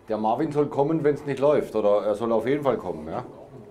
Der Marvin soll kommen, wenn es nicht läuft, oder er soll auf jeden Fall kommen, ja?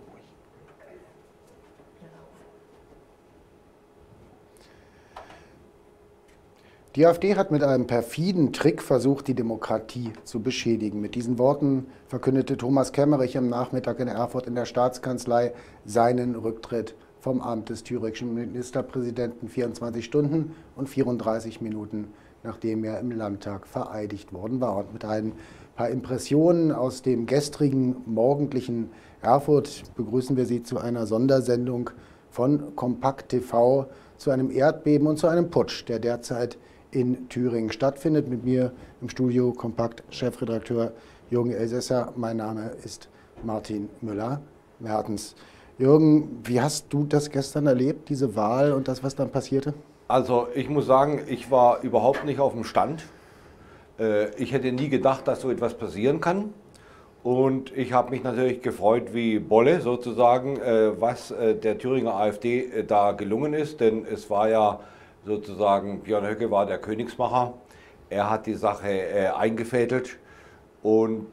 Die AfD hat mit einem perfiden Trick versucht, die Demokratie zu beschädigen. Mit diesen Worten verkündete Thomas Kemmerich am Nachmittag in Erfurt in der Staatskanzlei seinen Rücktritt vom Amt des thüringischen Ministerpräsidenten 24 Stunden und 34 Minuten, nachdem er im Landtag vereidigt worden war. Und mit ein paar Impressionen aus dem gestrigen morgendlichen Erfurt begrüßen wir Sie zu einer Sondersendung von Kompakt TV, zu einem Erdbeben und zu einem Putsch, der derzeit in Thüringen stattfindet. Mit mir im Studio Kompakt-Chefredakteur Jürgen Elsässer. Mein Name ist Martin Müller-Mertens. Jürgen, wie hast du das gestern erlebt, diese Wahl und das, was dann passierte? Also ich muss sagen, ich war überhaupt nicht auf dem Stand. Ich hätte nie gedacht, dass so etwas passieren kann. Und ich habe mich natürlich gefreut wie Bolle sozusagen, was der Thüringer AfD da gelungen ist. Denn es war ja sozusagen, Björn Höcke war der Königsmacher. Er hat die Sache eingefädelt. Und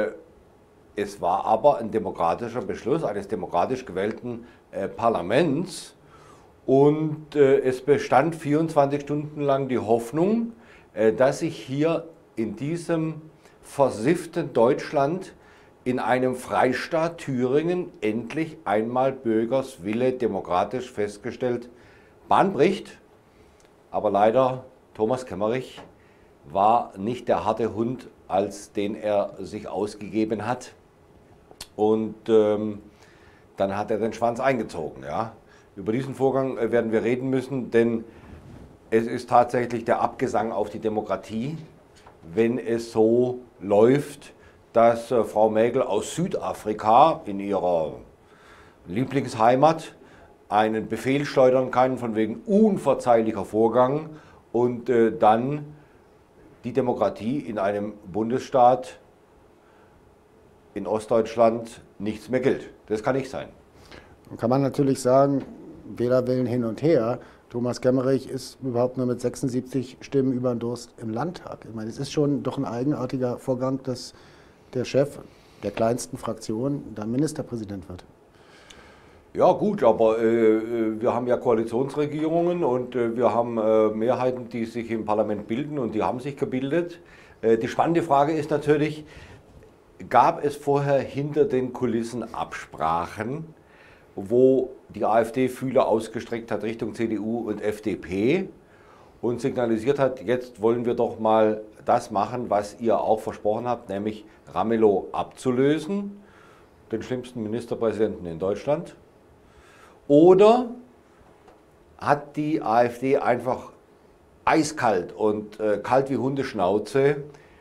es war aber ein demokratischer Beschluss eines demokratisch gewählten Parlaments. Und es bestand 24 Stunden lang die Hoffnung, dass sich hier in diesem versifften Deutschland in einem Freistaat Thüringen endlich einmal Bürgers Wille demokratisch festgestellt Bahn bricht. Aber leider, Thomas Kemmerich war nicht der harte Hund, als den er sich ausgegeben hat. Und dann hat er den Schwanz eingezogen. Ja. Über diesen Vorgang werden wir reden müssen, denn es ist tatsächlich der Abgesang auf die Demokratie, wenn es so läuft, dass Frau Merkel aus Südafrika in ihrer Lieblingsheimat einen Befehl schleudern kann, von wegen unverzeihlicher Vorgang, und dann die Demokratie in einem Bundesstaat in Ostdeutschland nichts mehr gilt. Das kann nicht sein. Nun kann man natürlich sagen, Wähler wählen hin und her. Thomas Kemmerich ist überhaupt nur mit 76 Stimmen über den Durst im Landtag. Ich meine, es ist schon doch ein eigenartiger Vorgang, dass der Chef der kleinsten Fraktion dann Ministerpräsident wird. Ja gut, aber wir haben ja Koalitionsregierungen und wir haben Mehrheiten, die sich im Parlament bilden, und die haben sich gebildet. Die spannende Frage ist natürlich, gab es vorher hinter den Kulissen Absprachen, wo die AfD Fühler ausgestreckt hat Richtung CDU und FDP und signalisiert hat, jetzt wollen wir doch mal das machen, was ihr auch versprochen habt, nämlich Ramelow abzulösen, den schlimmsten Ministerpräsidenten in Deutschland? Oder hat die AfD einfach eiskalt und kalt wie Hundeschnauze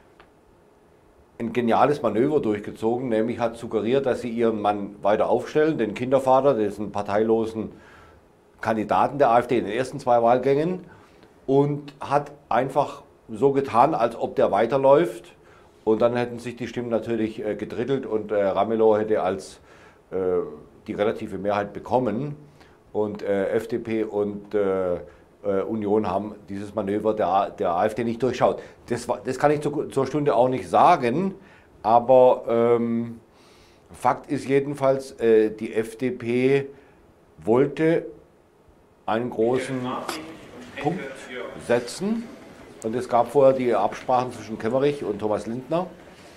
ein geniales Manöver durchgezogen, nämlich hat suggeriert, dass sie ihren Mann weiter aufstellen, den Kindervater, diesen parteilosen Kandidaten der AfD in den ersten 2 Wahlgängen, und hat einfach so getan, als ob der weiterläuft, und dann hätten sich die Stimmen natürlich gedrittelt und Ramelow hätte als die relative Mehrheit bekommen, und FDP und Union haben dieses Manöver der AfD nicht durchschaut. Das kann ich zur Stunde auch nicht sagen, aber Fakt ist jedenfalls, die FDP wollte einen großen Punkt setzen, und es gab vorher die Absprachen zwischen Kemmerich und Thomas Lindner,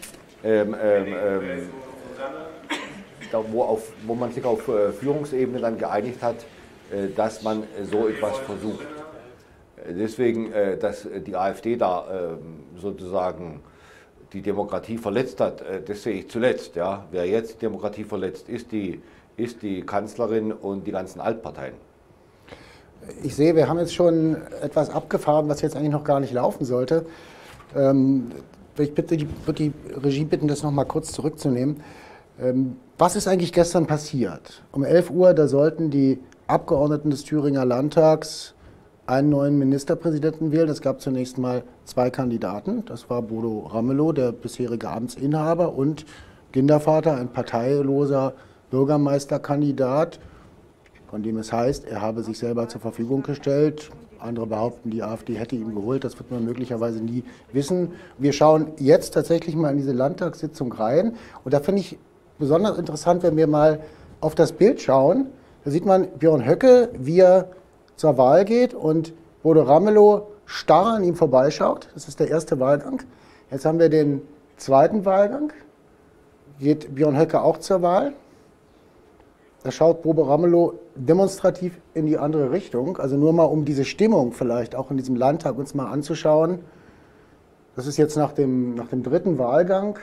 wo man sich auf Führungsebene dann geeinigt hat, dass man so etwas versucht. Deswegen, dass die AfD da sozusagen die Demokratie verletzt hat, das sehe ich zuletzt. Ja. Wer jetzt die Demokratie verletzt, ist die Kanzlerin und die ganzen Altparteien. Ich sehe, wir haben jetzt schon etwas abgefahren, was jetzt eigentlich noch gar nicht laufen sollte. Ich würde die Regie bitten, das noch mal kurz zurückzunehmen. Was ist eigentlich gestern passiert? Um 11 Uhr, da sollten die Abgeordneten des Thüringer Landtags einen neuen Ministerpräsidenten wählen. Es gab zunächst mal 2 Kandidaten. Das war Bodo Ramelow, der bisherige Amtsinhaber, und Kindervater, ein parteiloser Bürgermeisterkandidat, von dem es heißt, er habe sich selber zur Verfügung gestellt. Andere behaupten, die AfD hätte ihn geholt. Das wird man möglicherweise nie wissen. Wir schauen jetzt tatsächlich mal in diese Landtagssitzung rein. Und da finde ich besonders interessant, wenn wir mal auf das Bild schauen. Da sieht man Björn Höcke, wie er zur Wahl geht und Bodo Ramelow starr an ihm vorbeischaut. Das ist der erste Wahlgang. Jetzt haben wir den zweiten Wahlgang. Geht Björn Höcke auch zur Wahl? Da schaut Bodo Ramelow demonstrativ in die andere Richtung. Also nur mal, um diese Stimmung vielleicht auch in diesem Landtag uns mal anzuschauen. Das ist jetzt nach dem dritten Wahlgang.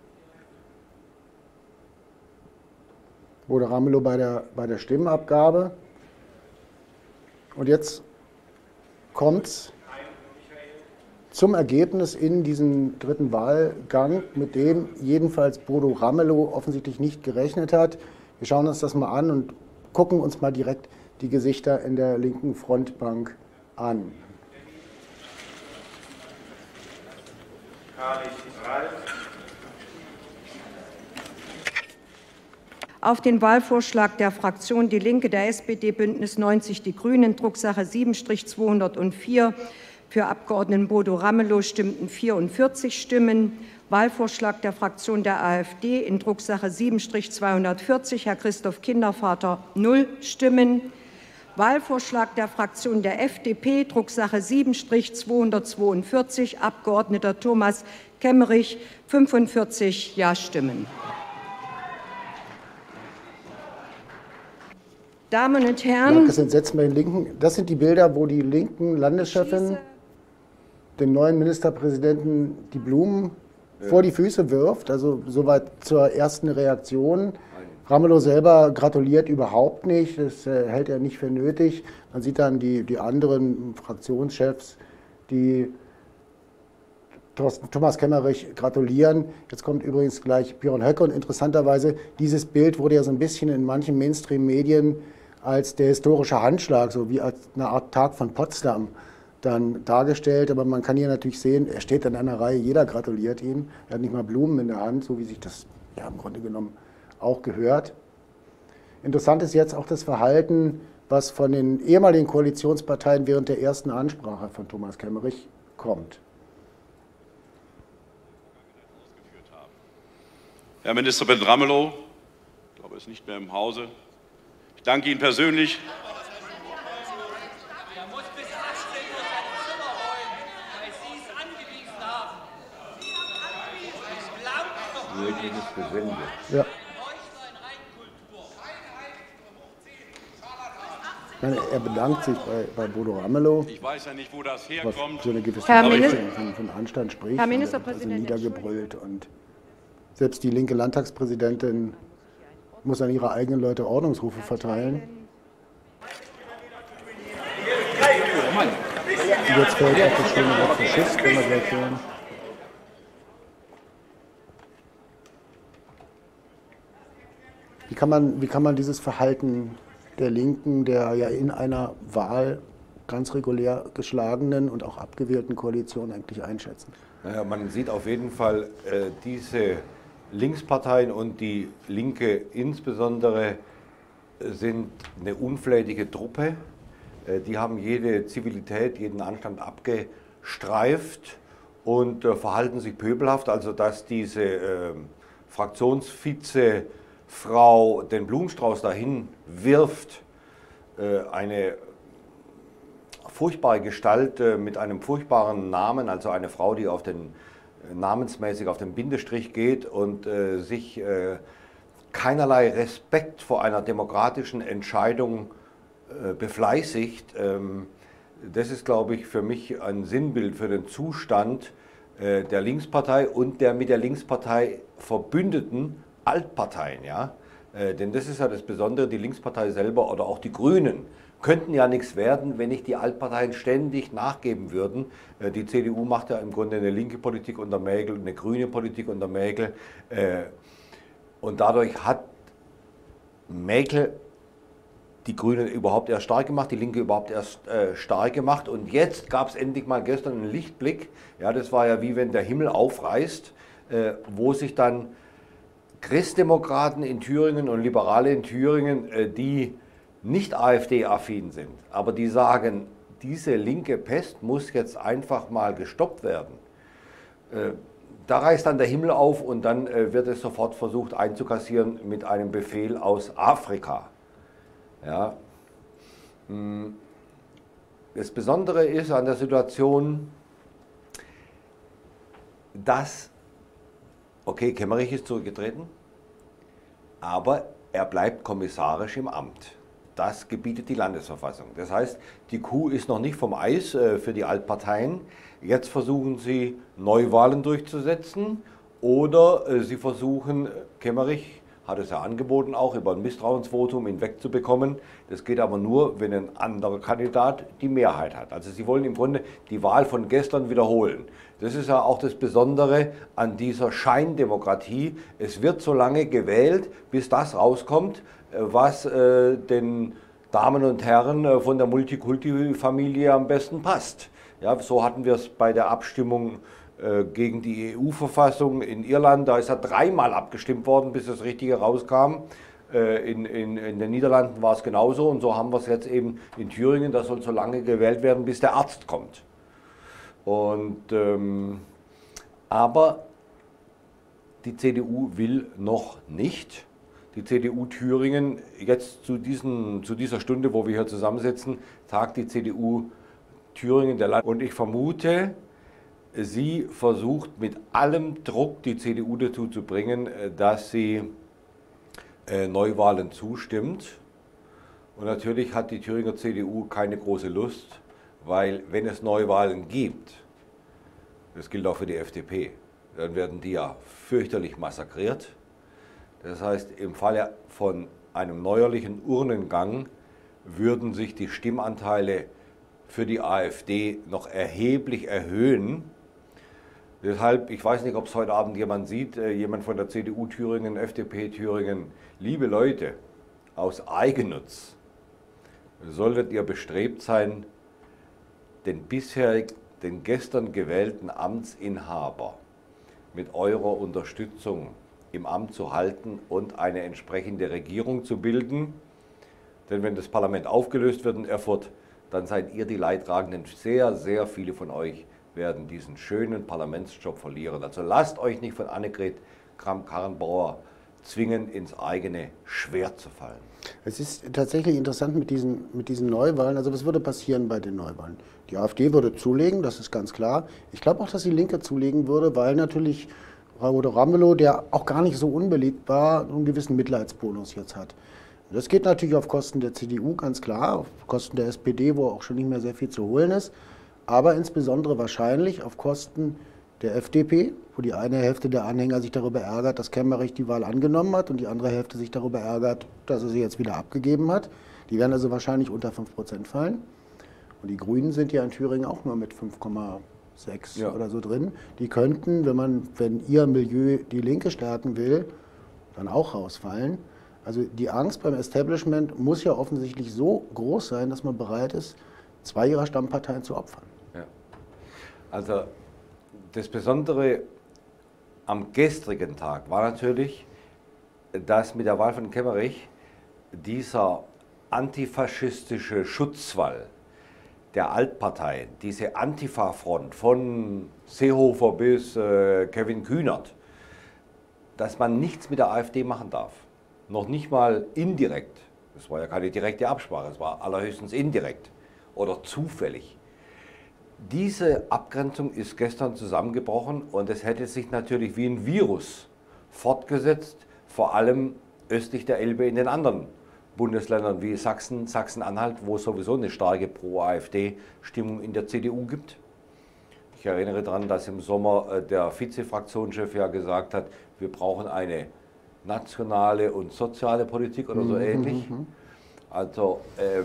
Bodo Ramelow bei der Stimmenabgabe. Und jetzt kommt es zum Ergebnis in diesem dritten Wahlgang, mit dem jedenfalls Bodo Ramelow offensichtlich nicht gerechnet hat. Wir schauen uns das mal an und gucken uns mal direkt die Gesichter in der linken Frontbank an. Auf den Wahlvorschlag der Fraktion Die Linke, der SPD, Bündnis 90, Die Grünen, Drucksache 7-204, für Abgeordneten Bodo Ramelow stimmten 44 Stimmen. Wahlvorschlag der Fraktion der AfD in Drucksache 7-240, Herr Christoph Kindervater, 0 Stimmen. Wahlvorschlag der Fraktion der FDP, Drucksache 7-242, Abgeordneter Thomas Kemmerich, 45 Ja-Stimmen. Damen und Herren, das Entsetzen bei den Linken. Das sind die Bilder, wo die linken Landeschefin dem neuen Ministerpräsidenten die Blumen vor die Füße wirft. Also soweit zur ersten Reaktion. Ramelow selber gratuliert überhaupt nicht. Das hält er nicht für nötig. Man sieht dann die anderen Fraktionschefs, die Thomas Kemmerich gratulieren. Jetzt kommt übrigens gleich Björn Höcke. Und interessanterweise, dieses Bild wurde ja so ein bisschen in manchen Mainstream-Medien als der historische Handschlag, so wie als eine Art Tag von Potsdam dann dargestellt. Aber man kann hier natürlich sehen, er steht in einer Reihe, jeder gratuliert ihm. Er hat nicht mal Blumen in der Hand, so wie sich das ja im Grunde genommen auch gehört. Interessant ist jetzt auch das Verhalten, was von den ehemaligen Koalitionsparteien während der ersten Ansprache von Thomas Kemmerich kommt. Herr Ministerpräsident Ramelow, ich glaube, er ist nicht mehr im Hause. Ich danke Ihnen persönlich. Er muss bis 18 Uhr sein Zimmer räumen, weil Sie es angewiesen haben. Ich glaube doch. Ja. Er bedankt sich bei Bodo Ramelow. Ich weiß ja nicht, wo das herkommt. So eine gewisse Herr von Anstand spricht. Herr Ministerpräsident, also niedergebrüllt. Und selbst die linke Landtagspräsidentin muss an ihre eigenen Leute Ordnungsrufe verteilen. Und jetzt fällt auch das schöne Wort Faschist, können wir gleich hören. Wie kann man dieses Verhalten der Linken, der ja in einer Wahl ganz regulär geschlagenen und auch abgewählten Koalition eigentlich einschätzen? Naja, man sieht auf jeden Fall, diese Linksparteien und die Linke insbesondere sind eine unflätige Truppe. Die haben jede Zivilität, jeden Anstand abgestreift und verhalten sich pöbelhaft. Also dass diese Fraktionsvizefrau den Blumenstrauß dahin wirft, eine furchtbare Gestalt mit einem furchtbaren Namen, also eine Frau, die namensmäßig auf den Bindestrich geht und sich keinerlei Respekt vor einer demokratischen Entscheidung befleißigt. Das ist, glaube ich, für mich ein Sinnbild für den Zustand der Linkspartei und der mit der Linkspartei verbündeten Altparteien. Ja? Denn das ist ja das Besondere, die Linkspartei selber oder auch die Grünen könnten ja nichts werden, wenn nicht die Altparteien ständig nachgeben würden. Die CDU macht ja im Grunde eine linke Politik unter Merkel, eine grüne Politik unter Merkel. Und dadurch hat Merkel die Grünen überhaupt erst stark gemacht, die Linke überhaupt erst stark gemacht. Und jetzt gab es endlich mal gestern einen Lichtblick. Ja, das war ja wie wenn der Himmel aufreißt, wo sich dann Christdemokraten in Thüringen und Liberale in Thüringen, die nicht AfD-affin sind, aber die sagen, diese linke Pest muss jetzt einfach mal gestoppt werden. Da reißt dann der Himmel auf und dann wird es sofort versucht einzukassieren mit einem Befehl aus Afrika. Ja. Das Besondere ist an der Situation, dass, okay, Kemmerich ist zurückgetreten, aber er bleibt kommissarisch im Amt. Das gebietet die Landesverfassung. Das heißt, die Kuh ist noch nicht vom Eis für die Altparteien. Jetzt versuchen sie, Neuwahlen durchzusetzen oder sie versuchen, Kemmerich hat es ja angeboten, auch über ein Misstrauensvotum ihn wegzubekommen. Das geht aber nur, wenn ein anderer Kandidat die Mehrheit hat. Also sie wollen im Grunde die Wahl von gestern wiederholen. Das ist ja auch das Besondere an dieser Scheindemokratie. Es wird so lange gewählt, bis das rauskommt, was den Damen und Herren von der Multikulti-Familie am besten passt. Ja, so hatten wir es bei der Abstimmung gegen die EU-Verfassung in Irland. Da ist ja 3-mal abgestimmt worden, bis das Richtige rauskam. In den Niederlanden war es genauso und so haben wir es jetzt eben in Thüringen. Da soll so lange gewählt werden, bis der Arzt kommt. Und, aber die CDU will noch nicht. Die CDU Thüringen, jetzt zu dieser Stunde, wo wir hier zusammensitzen, tagt die CDU Thüringen der Land. Und ich vermute, sie versucht mit allem Druck die CDU dazu zu bringen, dass sie Neuwahlen zustimmt. Und natürlich hat die Thüringer CDU keine große Lust, weil wenn es Neuwahlen gibt, das gilt auch für die FDP, dann werden die ja fürchterlich massakriert. Das heißt, im Falle von einem neuerlichen Urnengang würden sich die Stimmanteile für die AfD noch erheblich erhöhen. Deshalb, ich weiß nicht, ob es heute Abend jemand sieht, jemand von der CDU Thüringen, FDP Thüringen, liebe Leute, aus Eigennutz solltet ihr bestrebt sein, den gestern gewählten Amtsinhaber mit eurer Unterstützung im Amt zu halten und eine entsprechende Regierung zu bilden. Denn wenn das Parlament aufgelöst wird in Erfurt, dann seid ihr die Leidtragenden. Sehr, sehr viele von euch werden diesen schönen Parlamentsjob verlieren. Also lasst euch nicht von Annegret Kramp-Karrenbauer zwingen, ins eigene Schwert zu fallen. Es ist tatsächlich interessant mit diesen Neuwahlen. Also was würde passieren bei den Neuwahlen? Die AfD würde zulegen, das ist ganz klar. Ich glaube auch, dass die Linke zulegen würde, weil natürlich Ramelow, der auch gar nicht so unbeliebt war, einen gewissen Mitleidsbonus jetzt hat. Das geht natürlich auf Kosten der CDU, ganz klar, auf Kosten der SPD, wo auch schon nicht mehr sehr viel zu holen ist, aber insbesondere wahrscheinlich auf Kosten der FDP, wo die eine Hälfte der Anhänger sich darüber ärgert, dass Kemmerich die Wahl angenommen hat und die andere Hälfte sich darüber ärgert, dass er sie jetzt wieder abgegeben hat. Die werden also wahrscheinlich unter 5% fallen. Und die Grünen sind ja in Thüringen auch nur mit 5,6 oder so drin. Die könnten, wenn ihr Milieu die Linke stärken will, dann auch rausfallen. Also die Angst beim Establishment muss ja offensichtlich so groß sein, dass man bereit ist, 2 ihrer Stammparteien zu opfern. Ja. Also das Besondere am gestrigen Tag war natürlich, dass mit der Wahl von Kemmerich dieser antifaschistische Schutzwall der Altparteien, diese Antifa-Front von Seehofer bis Kevin Kühnert, dass man nichts mit der AfD machen darf. Noch nicht mal indirekt. Das war ja keine direkte Absprache, es war allerhöchstens indirekt oder zufällig. Diese Abgrenzung ist gestern zusammengebrochen und es hätte sich natürlich wie ein Virus fortgesetzt, vor allem östlich der Elbe in den anderen Bundesländern wie Sachsen, Sachsen-Anhalt, wo es sowieso eine starke Pro-AfD-Stimmung in der CDU gibt. Ich erinnere daran, dass im Sommer der Vize-Fraktionschef ja gesagt hat, wir brauchen eine nationale und soziale Politik oder so ähnlich. Also,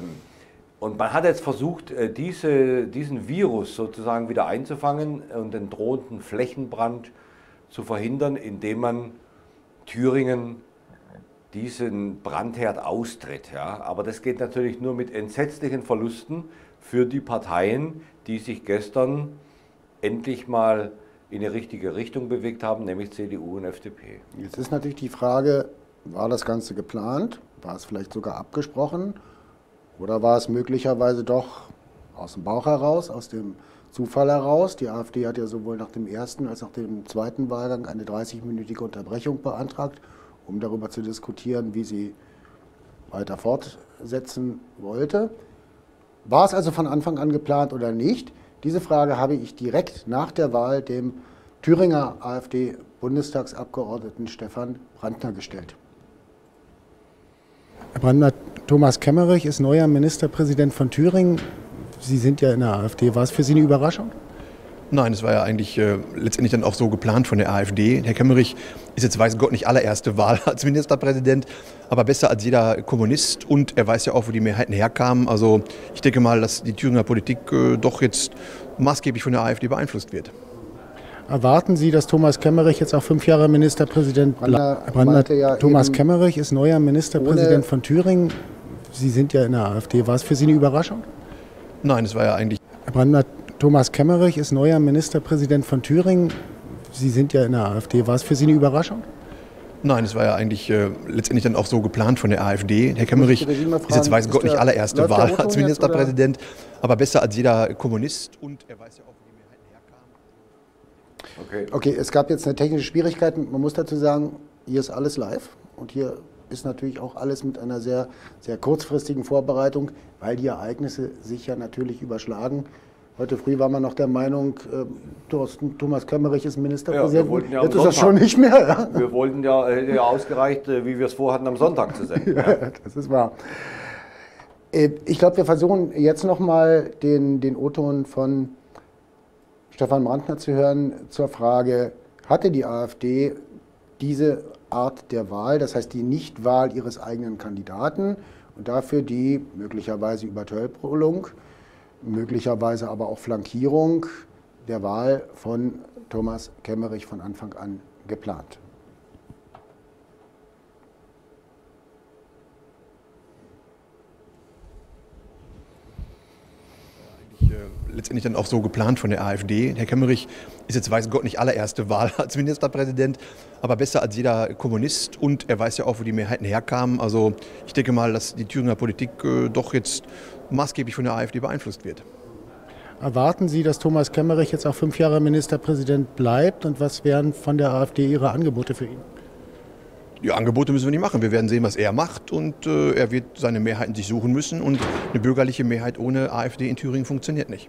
und man hat jetzt versucht, diesen Virus sozusagen wieder einzufangen und den drohenden Flächenbrand zu verhindern, indem man Thüringen diesen Brandherd austritt. Ja. Aber das geht natürlich nur mit entsetzlichen Verlusten für die Parteien, die sich gestern endlich mal in die richtige Richtung bewegt haben, nämlich CDU und FDP. Jetzt ist natürlich die Frage, war das Ganze geplant? War es vielleicht sogar abgesprochen? Oder war es möglicherweise doch aus dem Bauch heraus, aus dem Zufall heraus. Die AfD hat ja sowohl nach dem ersten als auch dem zweiten Wahlgang eine 30-minütige Unterbrechung beantragt, um darüber zu diskutieren, wie sie weiter fortsetzen wollte. War es also von Anfang an geplant oder nicht? Diese Frage habe ich direkt nach der Wahl dem Thüringer AfD-Bundestagsabgeordneten Stefan Brandner gestellt. Herr Brandner, Thomas Kemmerich ist neuer Ministerpräsident von Thüringen. Sie sind ja in der AfD. War es für Sie eine Überraschung? Nein, es war ja eigentlich letztendlich dann auch so geplant von der AfD. Herr Kemmerich ist jetzt, weiß Gott, nicht allererste Wahl als Ministerpräsident, aber besser als jeder Kommunist, und er weiß ja auch, wo die Mehrheiten herkamen. Also ich denke mal, dass die Thüringer Politik doch jetzt maßgeblich von der AfD beeinflusst wird. Erwarten Sie, dass Thomas Kemmerich jetzt auch 5 Jahre Ministerpräsident bleibt? Thomas Kemmerich ist neuer Ministerpräsident von Thüringen. Sie sind ja in der AfD. War es für Sie eine Überraschung? Nein, es war ja eigentlich... Herr Brandner, Thomas Kemmerich ist neuer Ministerpräsident von Thüringen. Sie sind ja in der AfD. War es für Sie eine Überraschung? Nein, es war ja eigentlich letztendlich dann auch so geplant von der AfD. Herr Kemmerich ist jetzt, weiß Gott, nicht allererste Wahl als Ministerpräsident, aber besser als jeder Kommunist, und er weiß ja auch, wo die Mehrheiten herkamen. Okay, es gab jetzt eine technische Schwierigkeit. Man muss dazu sagen, hier ist alles live und hier ist natürlich auch alles mit einer sehr, sehr kurzfristigen Vorbereitung, weil die Ereignisse sich ja natürlich überschlagen. Heute früh war man noch der Meinung, Thomas Kemmerich ist Ministerpräsident. Ja, jetzt ist das schon nicht mehr. Ja? Wir wollten ja ausgereicht, wie wir es vorhatten, am Sonntag zu senden. Ja, das ist wahr. Ich glaube, wir versuchen jetzt nochmal den O-Ton von Stefan Brandner zu hören zur Frage, hatte die AfD diese Art der Wahl, das heißt die Nichtwahl ihres eigenen Kandidaten und dafür die möglicherweise Übertölpelung, möglicherweise aber auch Flankierung der Wahl von Thomas Kemmerich von Anfang an geplant? Letztendlich dann auch so geplant von der AfD. Herr Kemmerich ist jetzt, weiß Gott, nicht allererste Wahl als Ministerpräsident, aber besser als jeder Kommunist, und er weiß ja auch, wo die Mehrheiten herkamen. Also ich denke mal, dass die Thüringer Politik doch jetzt maßgeblich von der AfD beeinflusst wird. Erwarten Sie, dass Thomas Kemmerich jetzt auch 5 Jahre Ministerpräsident bleibt, und was wären von der AfD Ihre Angebote für ihn? Die Angebote müssen wir nicht machen. Wir werden sehen, was er macht, und er wird seine Mehrheiten sich suchen müssen, und eine bürgerliche Mehrheit ohne AfD in Thüringen funktioniert nicht.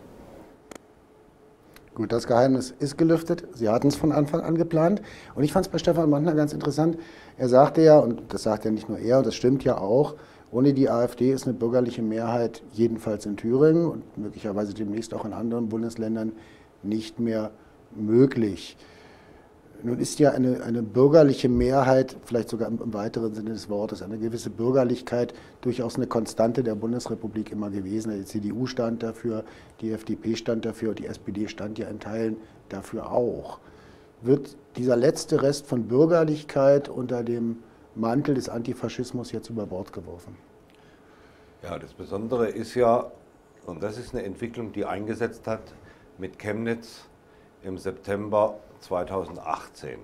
Gut, das Geheimnis ist gelüftet. Sie hatten es von Anfang an geplant. Und ich fand es bei Stefan Brandner ganz interessant. Er sagte ja, und das sagt ja nicht nur er, und das stimmt ja auch, ohne die AfD ist eine bürgerliche Mehrheit, jedenfalls in Thüringen und möglicherweise demnächst auch in anderen Bundesländern, nicht mehr möglich. Nun ist ja eine bürgerliche Mehrheit, vielleicht sogar im weiteren Sinne des Wortes, eine gewisse Bürgerlichkeit durchaus eine Konstante der Bundesrepublik immer gewesen. Die CDU stand dafür, die FDP stand dafür, die SPD stand ja in Teilen dafür auch. Wird dieser letzte Rest von Bürgerlichkeit unter dem Mantel des Antifaschismus jetzt über Bord geworfen? Ja, das Besondere ist ja, und das ist eine Entwicklung, die eingesetzt hat mit Chemnitz im September 2018,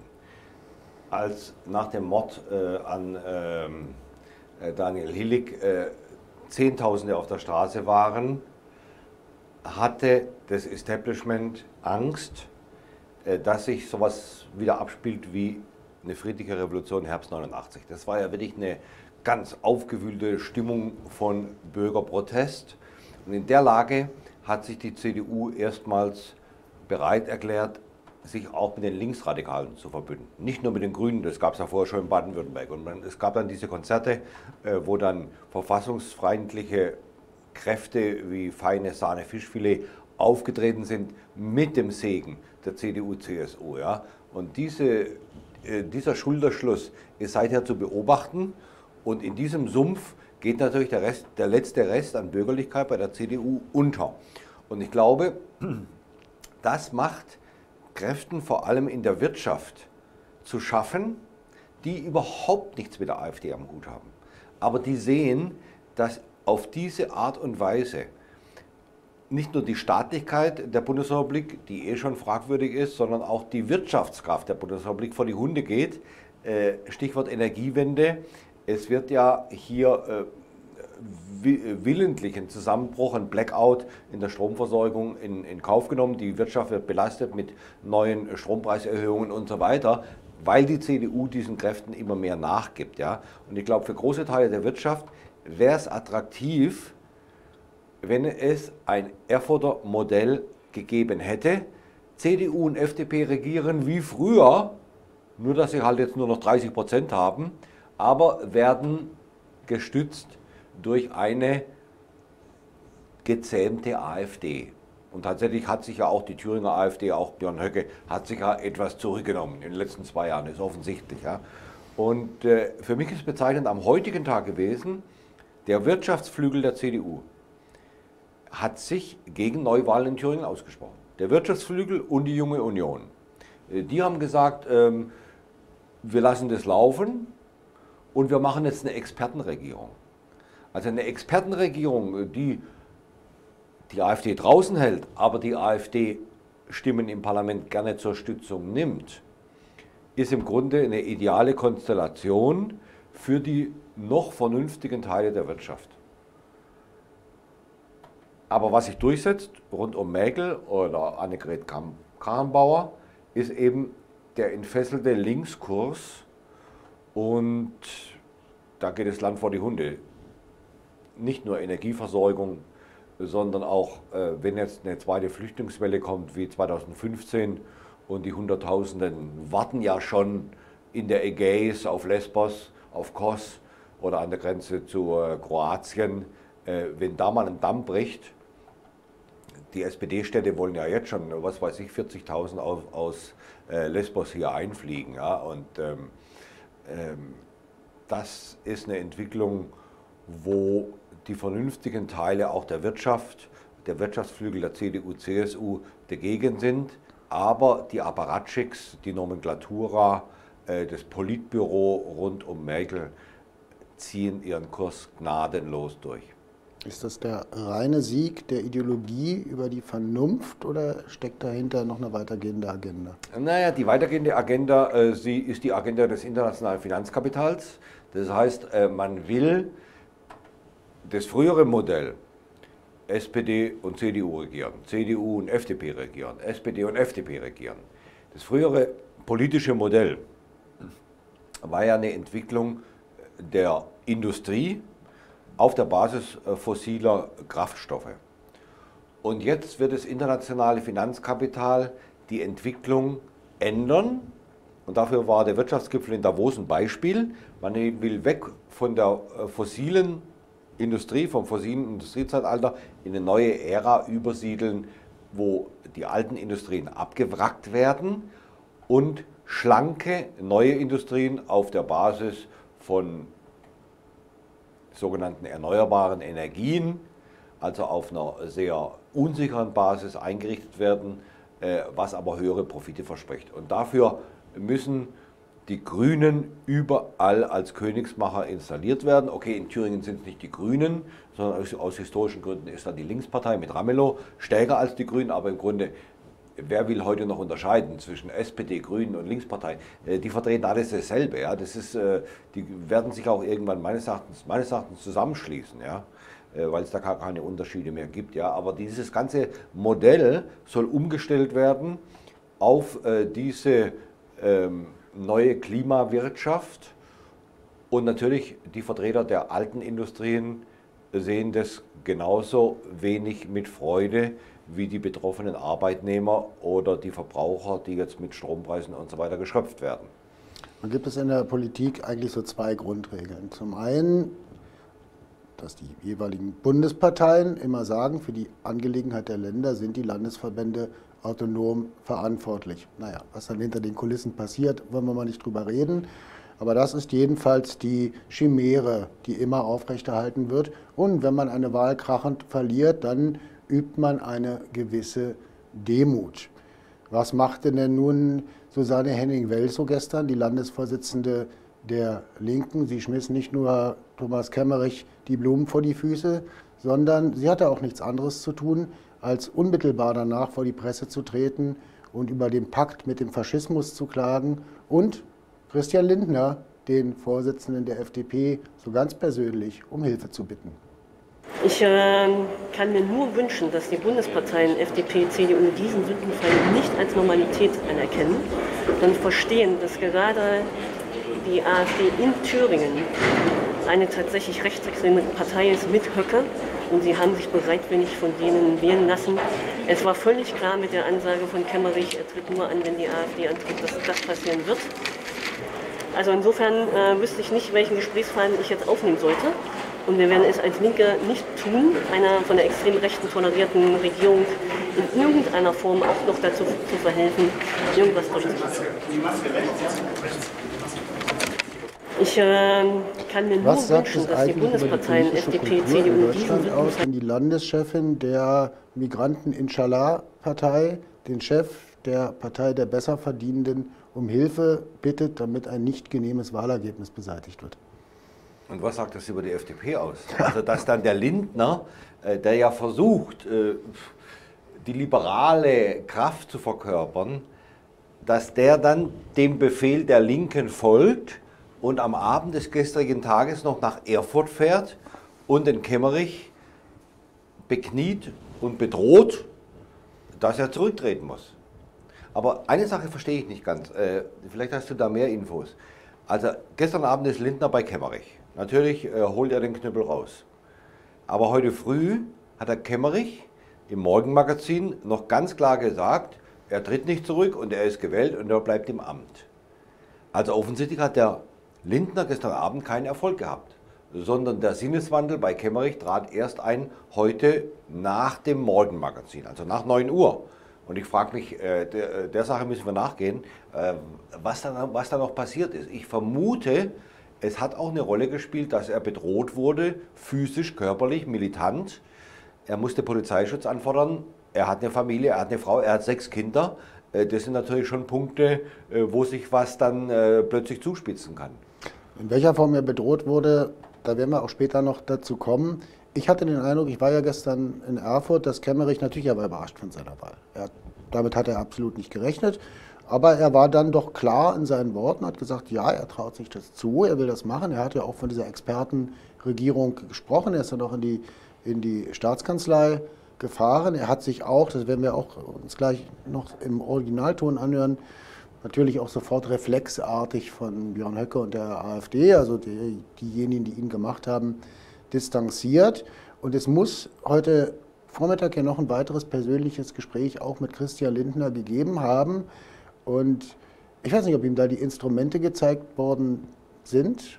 als nach dem Mord an Daniel Hillig Zehntausende auf der Straße waren, hatte das Establishment Angst, dass sich sowas wieder abspielt wie eine friedliche Revolution Herbst 89. Das war ja wirklich eine ganz aufgewühlte Stimmung von Bürgerprotest. Und in der Lage hat sich die CDU erstmals bereit erklärt, sich auch mit den Linksradikalen zu verbünden. Nicht nur mit den Grünen, das gab es ja vorher schon in Baden-Württemberg. Und es gab dann diese Konzerte, wo dann verfassungsfeindliche Kräfte wie feine Sahne Fischfilet aufgetreten sind mit dem Segen der CDU-CSU. Ja? Und dieser Schulterschluss ist seither zu beobachten. Und in diesem Sumpf geht natürlich der letzte Rest an Bürgerlichkeit bei der CDU unter. Und ich glaube, das macht Kräften vor allem in der Wirtschaft zu schaffen, die überhaupt nichts mit der AfD am Hut haben. Aber die sehen, dass auf diese Art und Weise nicht nur die Staatlichkeit der Bundesrepublik, die schon fragwürdig ist, sondern auch die Wirtschaftskraft der Bundesrepublik vor die Hunde geht. Stichwort Energiewende. Es wird ja hier willentlich einen Zusammenbruch, einen Blackout in der Stromversorgung in Kauf genommen. Die Wirtschaft wird belastet mit neuen Strompreiserhöhungen und so weiter, weil die CDU diesen Kräften immer mehr nachgibt. Ja? Und ich glaube, für große Teile der Wirtschaft wäre es attraktiv, wenn es ein Erfurter Modell gegeben hätte. CDU und FDP regieren wie früher, nur dass sie halt jetzt nur noch 30% haben, aber werden gestützt durch eine gezähmte AfD. Und tatsächlich hat sich ja auch die Thüringer AfD, auch Björn Höcke, hat sich ja etwas zurückgenommen in den letzten 2 Jahren, ist offensichtlich. Ja. Und für mich ist bezeichnend am heutigen Tag gewesen, der Wirtschaftsflügel der CDU hat sich gegen Neuwahlen in Thüringen ausgesprochen. Der Wirtschaftsflügel und die Junge Union. Die haben gesagt, wir lassen das laufen und wir machen jetzt eine Expertenregierung. Also eine Expertenregierung, die AfD draußen hält, aber die AfD-Stimmen im Parlament gerne zur Stützung nimmt, ist im Grunde eine ideale Konstellation für die noch vernünftigen Teile der Wirtschaft. Aber was sich durchsetzt rund um Merkel oder Annegret Kramp-Karrenbauer, ist eben der entfesselte Linkskurs, und da geht das Land vor die Hunde. Nicht nur Energieversorgung, sondern auch, wenn jetzt eine zweite Flüchtlingswelle kommt wie 2015 und die Hunderttausenden warten ja schon in der Ägäis, auf Lesbos, auf Kos oder an der Grenze zu Kroatien, wenn da mal ein Damm bricht. Die SPD-Städte wollen ja jetzt schon, was weiß ich, 40.000 aus Lesbos hier einfliegen. Ja? Und das ist eine Entwicklung, wo die vernünftigen Teile auch der Wirtschaft, der Wirtschaftsflügel der CDU, CSU dagegen sind, aber die Apparatschicks, die Nomenklatura, das Politbüro rund um Merkel ziehen ihren Kurs gnadenlos durch. Ist das der reine Sieg der Ideologie über die Vernunft oder steckt dahinter noch eine weitergehende Agenda? Naja, die weitergehende Agenda sie ist die Agenda des internationalen Finanzkapitals. Das heißt, man will das frühere Modell SPD und CDU regieren, CDU und FDP regieren, SPD und FDP regieren. Das frühere politische Modell war ja eine Entwicklung der Industrie auf der Basis fossiler Kraftstoffe. Und jetzt wird das internationale Finanzkapital die Entwicklung ändern. Und dafür war der Wirtschaftsgipfel in Davos ein Beispiel. Man will weg von der fossilen Industrie, vom fossilen Industriezeitalter in eine neue Ära übersiedeln, wo die alten Industrien abgewrackt werden und schlanke neue Industrien auf der Basis von sogenannten erneuerbaren Energien, also auf einer sehr unsicheren Basis eingerichtet werden, was aber höhere Profite verspricht. Und dafür müssen die Grünen überall als Königsmacher installiert werden. Okay, in Thüringen sind es nicht die Grünen, sondern aus historischen Gründen ist da die Linkspartei mit Ramelow stärker als die Grünen, aber im Grunde, wer will heute noch unterscheiden zwischen SPD, Grünen und Linkspartei? Die vertreten alles dasselbe. Ja? Das ist, die werden sich auch irgendwann meines Erachtens zusammenschließen, ja? Weil es da gar keine Unterschiede mehr gibt. Ja? Aber dieses ganze Modell soll umgestellt werden auf diese neue Klimawirtschaft. Und natürlich die Vertreter der alten Industrien sehen das genauso wenig mit Freude wie die betroffenen Arbeitnehmer oder die Verbraucher, die jetzt mit Strompreisen und so weiter geschröpft werden. Nun gibt es in der Politik eigentlich so 2 Grundregeln. Zum einen, dass die jeweiligen Bundesparteien immer sagen, für die Angelegenheit der Länder sind die Landesverbände autonom verantwortlich. Naja, was dann hinter den Kulissen passiert, wollen wir mal nicht drüber reden. Aber das ist jedenfalls die Chimäre, die immer aufrechterhalten wird. Und wenn man eine Wahl krachend verliert, dann übt man eine gewisse Demut. Was machte denn nun Susanne Henning-Welzow gestern, die Landesvorsitzende der Linken? Sie schmiss nicht nur Thomas Kemmerich die Blumen vor die Füße, sondern sie hatte auch nichts anderes zu tun, als unmittelbar danach vor die Presse zu treten und über den Pakt mit dem Faschismus zu klagen und Christian Lindner, den Vorsitzenden der FDP, so ganz persönlich um Hilfe zu bitten. Ich kann mir nur wünschen, dass die Bundesparteien FDP, CDU diesen Sündenfall nicht als Normalität anerkennen, dann verstehen, dass gerade die AfD in Thüringen eine tatsächlich rechtsextreme Partei ist mit Höcke und sie haben sich bereitwillig von denen wählen lassen. Es war völlig klar mit der Ansage von Kemmerich, er tritt nur an, wenn die AfD antritt, dass das passieren wird. Also insofern wüsste ich nicht, welchen Gesprächsfaden ich jetzt aufnehmen sollte. Und wir werden es als Linke nicht tun, einer von der extrem rechten tolerierten Regierung in irgendeiner Form auch noch dazu zu verhelfen, irgendwas durchzusetzen. Ich kann mir nur wünschen, dass die Bundesparteien FDP, CDU diesen aus, wenn die Landeschefin der Migranten-Inshallah-Partei den Chef der Partei der Besserverdienenden um Hilfe bittet, damit ein nicht genehmes Wahlergebnis beseitigt wird. Und was sagt das über die FDP aus? Also dass dann der Lindner, der ja versucht, die liberale Kraft zu verkörpern, dass der dann dem Befehl der Linken folgt und am Abend des gestrigen Tages noch nach Erfurt fährt und den Kemmerich bekniet und bedroht, dass er zurücktreten muss. Aber eine Sache verstehe ich nicht ganz. Vielleicht hast du da mehr Infos. Also gestern Abend ist Lindner bei Kemmerich. Natürlich holt er den Knüppel raus. Aber heute früh hat der Kemmerich im Morgenmagazin noch ganz klar gesagt, er tritt nicht zurück und er ist gewählt und er bleibt im Amt. Also offensichtlich hat der Lindner gestern Abend keinen Erfolg gehabt, sondern der Sinneswandel bei Kemmerich trat erst ein heute nach dem Morgenmagazin, also nach 9 Uhr. Und ich frage mich, der Sache müssen wir nachgehen, was da noch passiert ist. Ich vermute, es hat auch eine Rolle gespielt, dass er bedroht wurde, physisch, körperlich, militant. Er musste Polizeischutz anfordern, er hat eine Familie, er hat eine Frau, er hat 6 Kinder. Das sind natürlich schon Punkte, wo sich was dann plötzlich zuspitzen kann. In welcher Form er bedroht wurde, da werden wir auch später noch dazu kommen. Ich hatte den Eindruck, ich war ja gestern in Erfurt, dass Kemmerich natürlich war überrascht von seiner Wahl. Damit hat er absolut nicht gerechnet. Aber er war dann doch klar in seinen Worten, hat gesagt, ja, er traut sich das zu, er will das machen. Er hat ja auch von dieser Expertenregierung gesprochen, er ist dann auch in die Staatskanzlei gefahren. Er hat sich auch, das werden wir auch uns gleich noch im Originalton anhören, natürlich auch sofort reflexartig von Björn Höcke und der AfD, also diejenigen, die ihn gemacht haben, distanziert. Und es muss heute Vormittag ja noch ein weiteres persönliches Gespräch auch mit Christian Lindner gegeben haben. Und ich weiß nicht, ob ihm da die Instrumente gezeigt worden sind,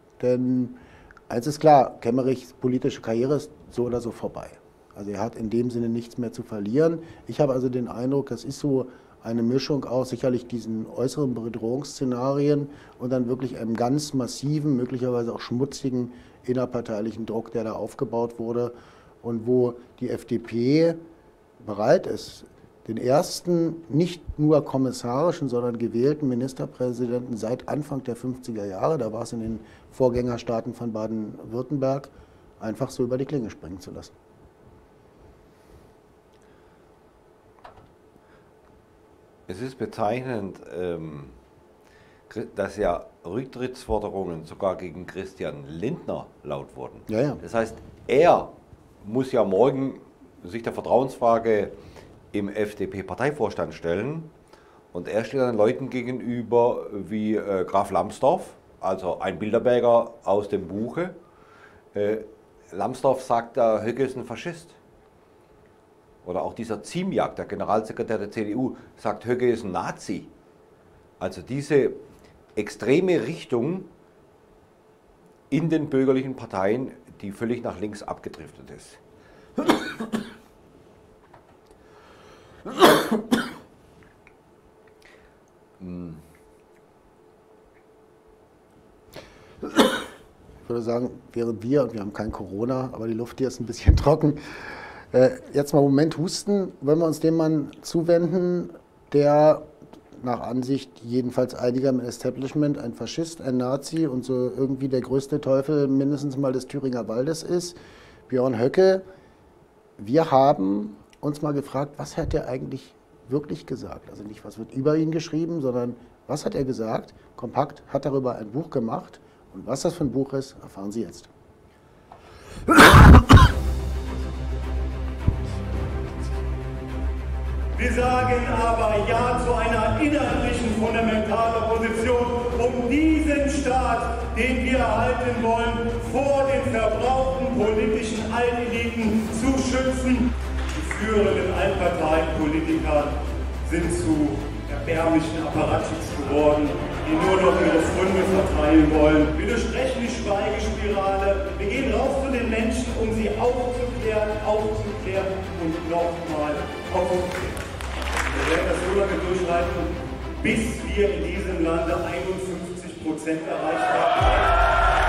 denn eins ist klar, Kemmerichs politische Karriere ist so oder so vorbei. Also er hat in dem Sinne nichts mehr zu verlieren. Ich habe also den Eindruck, das ist so eine Mischung aus sicherlich diesen äußeren Bedrohungsszenarien und dann wirklich einem ganz massiven, möglicherweise auch schmutzigen innerparteilichen Druck, der da aufgebaut wurde und wo die FDP bereit ist, den ersten nicht nur kommissarischen, sondern gewählten Ministerpräsidenten seit Anfang der 50er Jahre, da war es in den Vorgängerstaaten von Baden-Württemberg, einfach so über die Klinge springen zu lassen. Es ist bezeichnend, dass ja Rücktrittsforderungen sogar gegen Christian Lindner laut wurden. Ja, ja. Das heißt, er muss ja morgen sich der Vertrauensfrage im FDP-Parteivorstand stellen und er steht dann Leuten gegenüber wie Graf Lambsdorff, also ein Bilderberger aus dem Buche. Lambsdorff sagt, der Höcke ist ein Faschist. Oder auch dieser Ziemiak, der Generalsekretär der CDU, sagt, Höcke ist ein Nazi. Also diese extreme Richtung in den bürgerlichen Parteien, die völlig nach links abgedriftet ist. Ich würde sagen, während wir haben kein Corona, aber die Luft hier ist ein bisschen trocken, jetzt mal einen Moment husten, wenn wir uns dem Mann zuwenden, der nach Ansicht jedenfalls einiger im Establishment ein Faschist, ein Nazi und so irgendwie der größte Teufel mindestens mal des Thüringer Waldes ist, Björn Höcke. Wir haben uns mal gefragt, was hat er eigentlich wirklich gesagt? Also nicht, was wird über ihn geschrieben, sondern was hat er gesagt? Kompakt hat darüber ein Buch gemacht und was das für ein Buch ist, erfahren Sie jetzt. Wir sagen aber Ja zu einer inhaltlichen Fundamentalopposition, um diesen Staat, den wir erhalten wollen, vor den verbrauchten politischen Alteliten zu schützen. Die führenden Altparteienpolitiker sind zu erbärmlichen Apparatschis geworden, die nur noch ihre Funde verteilen wollen. Wir durchbrechen die Schweigespirale. Wir gehen raus zu den Menschen, um sie aufzuklären und nochmal aufzuklären. Wir werden das so lange durchhalten, bis wir in diesem Lande 51% erreicht haben.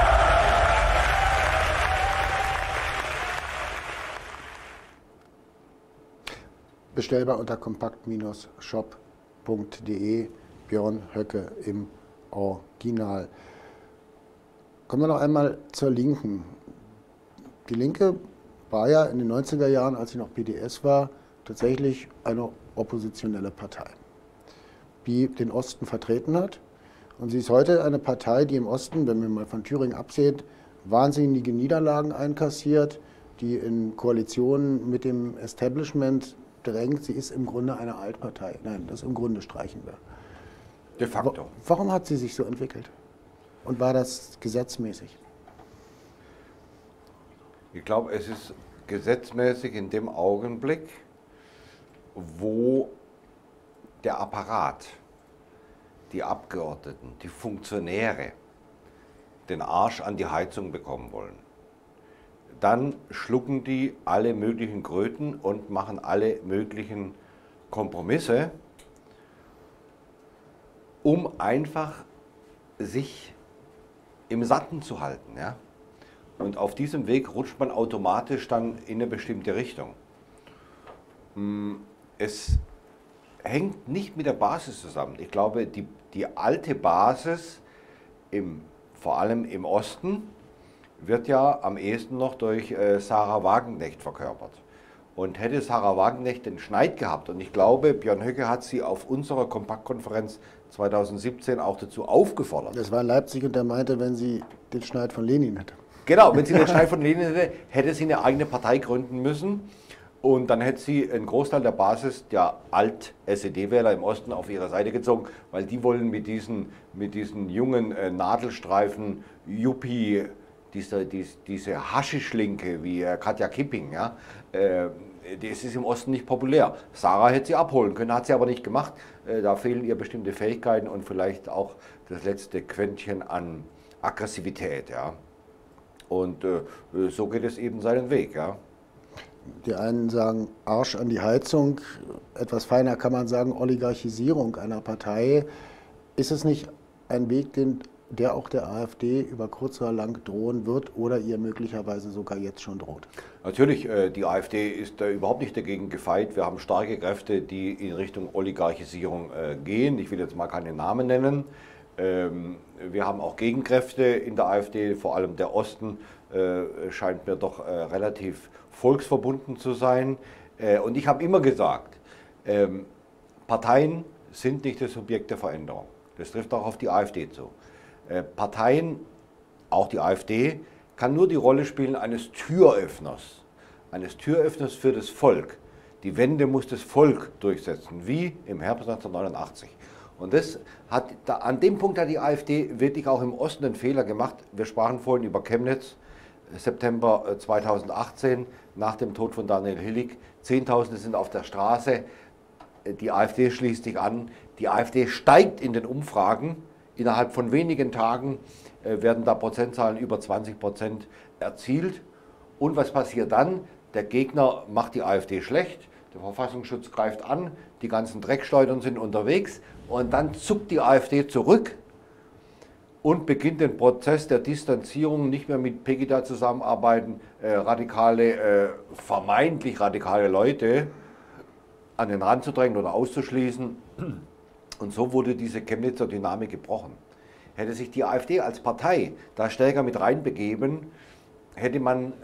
Bestellbar unter kompakt-shop.de. Björn Höcke im Original. Kommen wir noch einmal zur Linken. Die Linke war ja in den 90er Jahren, als sie noch PDS war, tatsächlich eine oppositionelle Partei, die den Osten vertreten hat. Und sie ist heute eine Partei, die im Osten, wenn man mal von Thüringen absieht, wahnsinnige Niederlagen einkassiert, die in Koalitionen mit dem Establishment drängt. Sie ist im Grunde eine Altpartei. Nein, das im Grunde streichen wir. De facto. Warum hat sie sich so entwickelt? Und war das gesetzmäßig? Ich glaube, es ist gesetzmäßig in dem Augenblick, wo der Apparat, die Abgeordneten, die Funktionäre den Arsch an die Heizung bekommen wollen. Dann schlucken die alle möglichen Kröten und machen alle möglichen Kompromisse, um einfach sich im Satten zu halten. Ja? Und auf diesem Weg rutscht man automatisch dann in eine bestimmte Richtung. Es hängt nicht mit der Basis zusammen. Ich glaube, die alte Basis, vor allem im Osten, wird ja am ehesten noch durch Sarah Wagenknecht verkörpert. Und hätte Sarah Wagenknecht den Schneid gehabt, und ich glaube, Björn Höcke hat sie auf unserer Kompaktkonferenz 2017 auch dazu aufgefordert. Das war in Leipzig und er meinte, wenn sie den Schneid von Lenin hätte. Genau, wenn sie den Schneid von Lenin hätte, hätte sie eine eigene Partei gründen müssen. Und dann hätte sie einen Großteil der Basis der Alt-SED-Wähler im Osten auf ihre Seite gezogen, weil die wollen mit diesen jungen Nadelstreifen, Yuppie, diese Haschischlinke wie Katja Kipping, ja, das ist im Osten nicht populär. Sarah hätte sie abholen können, hat sie aber nicht gemacht. Da fehlen ihr bestimmte Fähigkeiten und vielleicht auch das letzte Quäntchen an Aggressivität. Ja. Und so geht es eben seinen Weg. Ja. Die einen sagen Arsch an die Heizung, etwas feiner kann man sagen Oligarchisierung einer Partei. Ist es nicht ein Weg, der auch der AfD über kurz oder lang drohen wird oder ihr möglicherweise sogar jetzt schon droht? Natürlich, die AfD ist überhaupt nicht dagegen gefeit. Wir haben starke Kräfte, die in Richtung Oligarchisierung gehen. Ich will jetzt mal keine Namen nennen. Wir haben auch Gegenkräfte in der AfD, vor allem der Osten scheint mir doch relativ volksverbunden zu sein. Und ich habe immer gesagt, Parteien sind nicht das Subjekt der Veränderung. Das trifft auch auf die AfD zu. Parteien, auch die AfD, kann nur die Rolle spielen eines Türöffners für das Volk. Die Wende muss das Volk durchsetzen, wie im Herbst 1989. Und an dem Punkt hat die AfD wirklich auch im Osten einen Fehler gemacht. Wir sprachen vorhin über Chemnitz, September 2018, nach dem Tod von Daniel Hillig. Zehntausende sind auf der Straße, die AfD schließt sich an, die AfD steigt in den Umfragen. Innerhalb von wenigen Tagen werden da Prozentzahlen über 20% erzielt. Und was passiert dann? Der Gegner macht die AfD schlecht, der Verfassungsschutz greift an, die ganzen Dreckschleudern sind unterwegs und dann zuckt die AfD zurück und beginnt den Prozess der Distanzierung, nicht mehr mit Pegida zusammenarbeiten, vermeintlich radikale Leute an den Rand zu drängen oder auszuschließen. Und so wurde diese Chemnitzer Dynamik gebrochen. Hätte sich die AfD als Partei da stärker mit reinbegeben, hätte man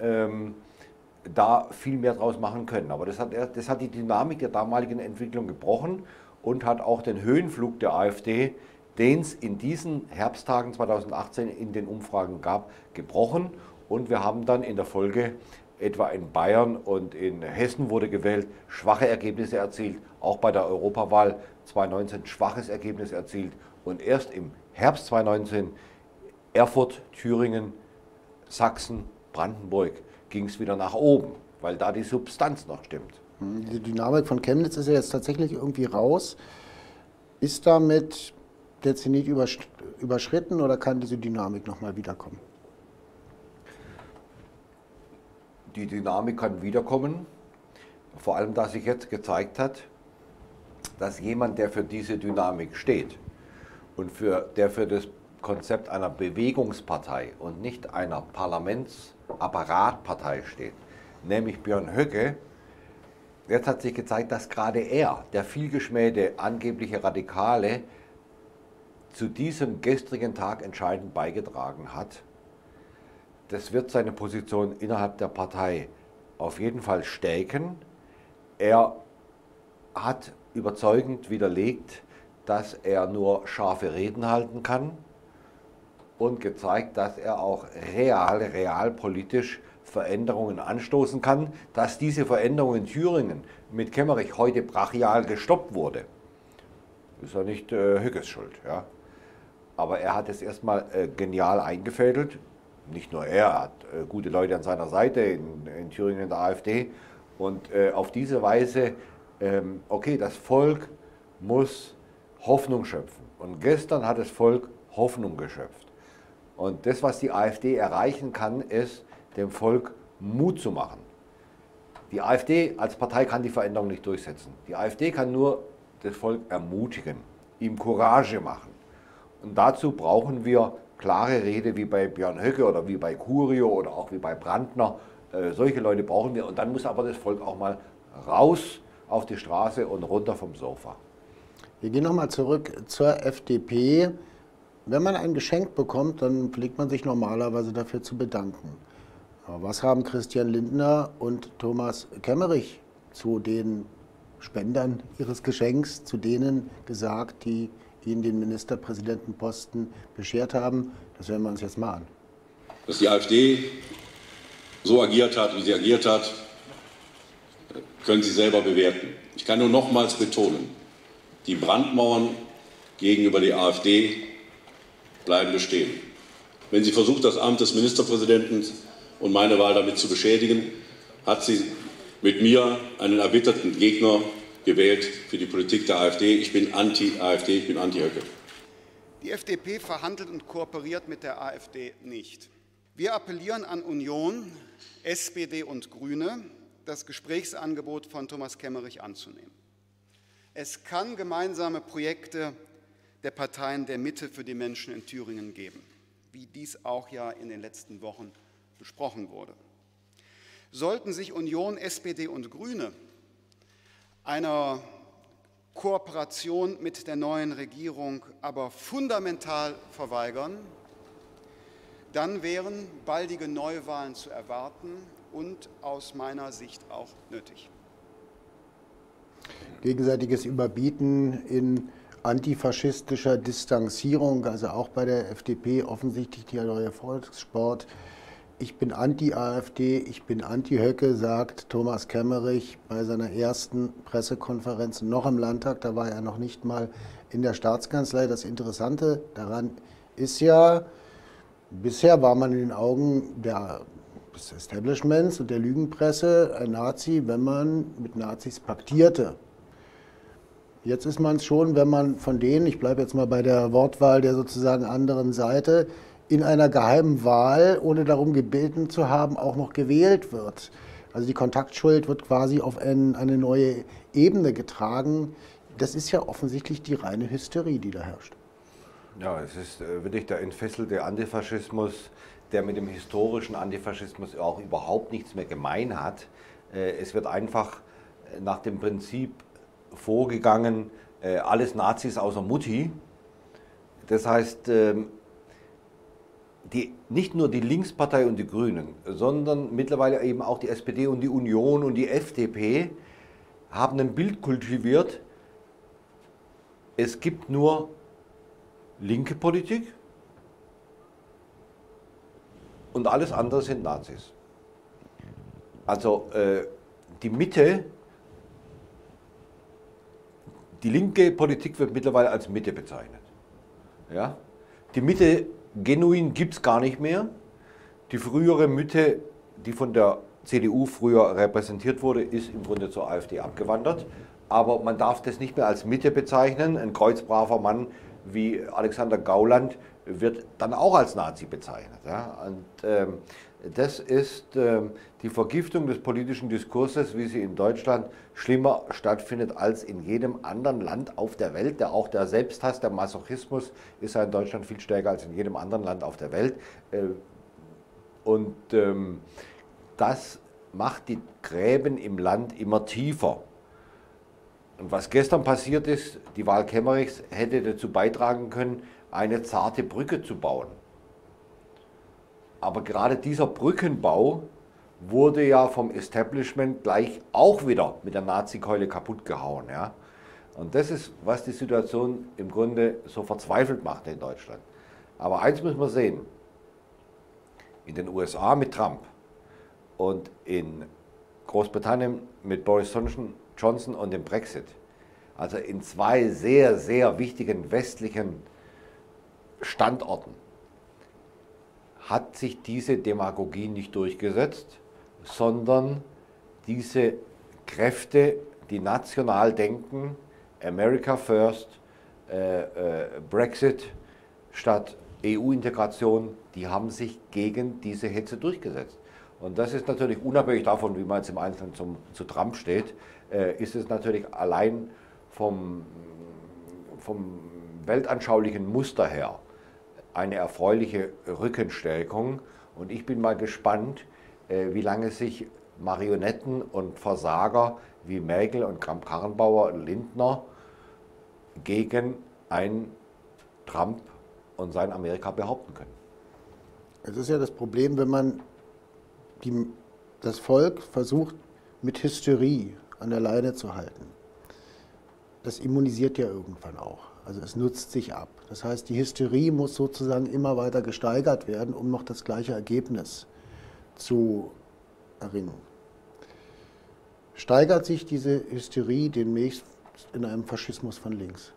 da viel mehr draus machen können. Aber das hat die Dynamik der damaligen Entwicklung gebrochen und hat auch den Höhenflug der AfD, den es in diesen Herbsttagen 2018 in den Umfragen gab, gebrochen. Und wir haben dann in der Folge etwa in Bayern und in Hessen wurde gewählt, schwache Ergebnisse erzielt, auch bei der Europawahl 2019 schwaches Ergebnis erzielt und erst im Herbst 2019 Erfurt, Thüringen, Sachsen, Brandenburg ging es wieder nach oben, weil da die Substanz noch stimmt. Die Dynamik von Chemnitz ist ja jetzt tatsächlich irgendwie raus. Ist damit der Zenit überschritten oder kann diese Dynamik nochmal wiederkommen? Die Dynamik kann wiederkommen, vor allem da sich jetzt gezeigt hat, dass jemand, der für diese Dynamik steht und der für das Konzept einer Bewegungspartei und nicht einer Parlamentsapparatpartei steht, nämlich Björn Höcke, jetzt hat sich gezeigt, dass gerade er, der vielgeschmähte angebliche Radikale, zu diesem gestrigen Tag entscheidend beigetragen hat. Das wird seine Position innerhalb der Partei auf jeden Fall stärken. Er hat überzeugend widerlegt, dass er nur scharfe Reden halten kann und gezeigt, dass er auch realpolitisch Veränderungen anstoßen kann. Dass diese Veränderung in Thüringen mit Kemmerich heute brachial gestoppt wurde, ist ja nicht Höckes Schuld. Ja? Aber er hat es erstmal genial eingefädelt. Nicht nur er hat gute Leute an seiner Seite in Thüringen in der AfD. Und auf diese Weise, okay, das Volk muss Hoffnung schöpfen. Und gestern hat das Volk Hoffnung geschöpft. Und das, was die AfD erreichen kann, ist, dem Volk Mut zu machen. Die AfD als Partei kann die Veränderung nicht durchsetzen. Die AfD kann nur das Volk ermutigen, ihm Courage machen. Und dazu brauchen wir klare Rede wie bei Björn Höcke oder wie bei Curio oder auch wie bei Brandner. Solche Leute brauchen wir. Und dann muss aber das Volk auch mal raus auf die Straße und runter vom Sofa. Wir gehen nochmal zurück zur FDP. Wenn man ein Geschenk bekommt, dann pflegt man sich normalerweise dafür zu bedanken. Aber was haben Christian Lindner und Thomas Kemmerich zu den Spendern ihres Geschenks, zu denen gesagt, die ihnen den Ministerpräsidentenposten beschert haben? Das hören wir uns jetzt mal an. Dass die AfD so agiert hat, wie sie agiert hat, können Sie selber bewerten. Ich kann nur nochmals betonen, die Brandmauern gegenüber der AfD bleiben bestehen. Wenn sie versucht, das Amt des Ministerpräsidenten und meine Wahl damit zu beschädigen, hat sie mit mir einen erbitterten Gegner gewählt für die Politik der AfD. Ich bin anti-AfD, ich bin anti-Höcke. Die FDP verhandelt und kooperiert mit der AfD nicht. Wir appellieren an Union, SPD und Grüne, das Gesprächsangebot von Thomas Kemmerich anzunehmen. Es kann gemeinsame Projekte der Parteien der Mitte für die Menschen in Thüringen geben, wie dies auch ja in den letzten Wochen besprochen wurde. Sollten sich Union, SPD und Grüne einer Kooperation mit der neuen Regierung aber fundamental verweigern, dann wären baldige Neuwahlen zu erwarten und aus meiner Sicht auch nötig. Gegenseitiges Überbieten in antifaschistischer Distanzierung, also auch bei der FDP offensichtlich der neue Volkssport. Ich bin anti-AfD, ich bin anti-Höcke, sagt Thomas Kemmerich bei seiner ersten Pressekonferenz noch im Landtag. Da war er noch nicht mal in der Staatskanzlei. Das Interessante daran ist ja, bisher war man in den Augen des Establishments und der Lügenpresse ein Nazi, wenn man mit Nazis paktierte. Jetzt ist man es schon, wenn man von denen, ich bleibe jetzt mal bei der Wortwahl der sozusagen anderen Seite, in einer geheimen Wahl, ohne darum gebeten zu haben, auch noch gewählt wird. Also die Kontaktschuld wird quasi auf eine neue Ebene getragen. Das ist ja offensichtlich die reine Hysterie, die da herrscht. Ja, es ist wirklich der entfesselte Antifaschismus, der mit dem historischen Antifaschismus auch überhaupt nichts mehr gemein hat. Es wird einfach nach dem Prinzip vorgegangen, alles Nazis außer Mutti. Das heißt, nicht nur die Linkspartei und die Grünen, sondern mittlerweile eben auch die SPD und die Union und die FDP haben ein Bild kultiviert, es gibt nur linke Politik und alles andere sind Nazis. Also die Mitte, die linke Politik wird mittlerweile als Mitte bezeichnet. Ja? Die Mitte genuin gibt es gar nicht mehr. Die frühere Mitte, die von der CDU früher repräsentiert wurde, ist im Grunde zur AfD abgewandert. Aber man darf das nicht mehr als Mitte bezeichnen. Ein kreuzbraver Mann wie Alexander Gauland wird dann auch als Nazi bezeichnet. Ja? Und das ist die Vergiftung des politischen Diskurses, wie sie in Deutschland schlimmer stattfindet als in jedem anderen Land auf der Welt. Auch der Selbsthass, der Masochismus ist ja in Deutschland viel stärker als in jedem anderen Land auf der Welt. Und das macht die Gräben im Land immer tiefer. Und was gestern passiert ist, die Wahl Kemmerichs hätte dazu beitragen können, eine zarte Brücke zu bauen. Aber gerade dieser Brückenbau wurde ja vom Establishment gleich auch wieder mit der Nazi-Keule kaputt gehauen. Ja? Und das ist, was die Situation im Grunde so verzweifelt macht in Deutschland. Aber eins müssen wir sehen, in den USA mit Trump und in Großbritannien mit Boris Johnson und dem Brexit, also in zwei sehr, sehr wichtigen westlichen Standorten, hat sich diese Demagogie nicht durchgesetzt, sondern diese Kräfte, die national denken, America First, Brexit statt EU-Integration, die haben sich gegen diese Hetze durchgesetzt. Und das ist natürlich unabhängig davon, wie man jetzt im Einzelnen zu Trump steht, ist es natürlich allein vom weltanschaulichen Muster her eine erfreuliche Rückenstärkung. Und ich bin mal gespannt, wie lange sich Marionetten und Versager wie Merkel und Kramp-Karrenbauer und Lindner gegen einen Trump und sein Amerika behaupten können. Es ist ja das Problem, wenn man das Volk versucht, mit Hysterie an der Leine zu halten. Das immunisiert ja irgendwann auch. Also es nutzt sich ab. Das heißt, die Hysterie muss sozusagen immer weiter gesteigert werden, um noch das gleiche Ergebnis zu erringen. Steigert sich diese Hysterie demnächst in einem Faschismus von links?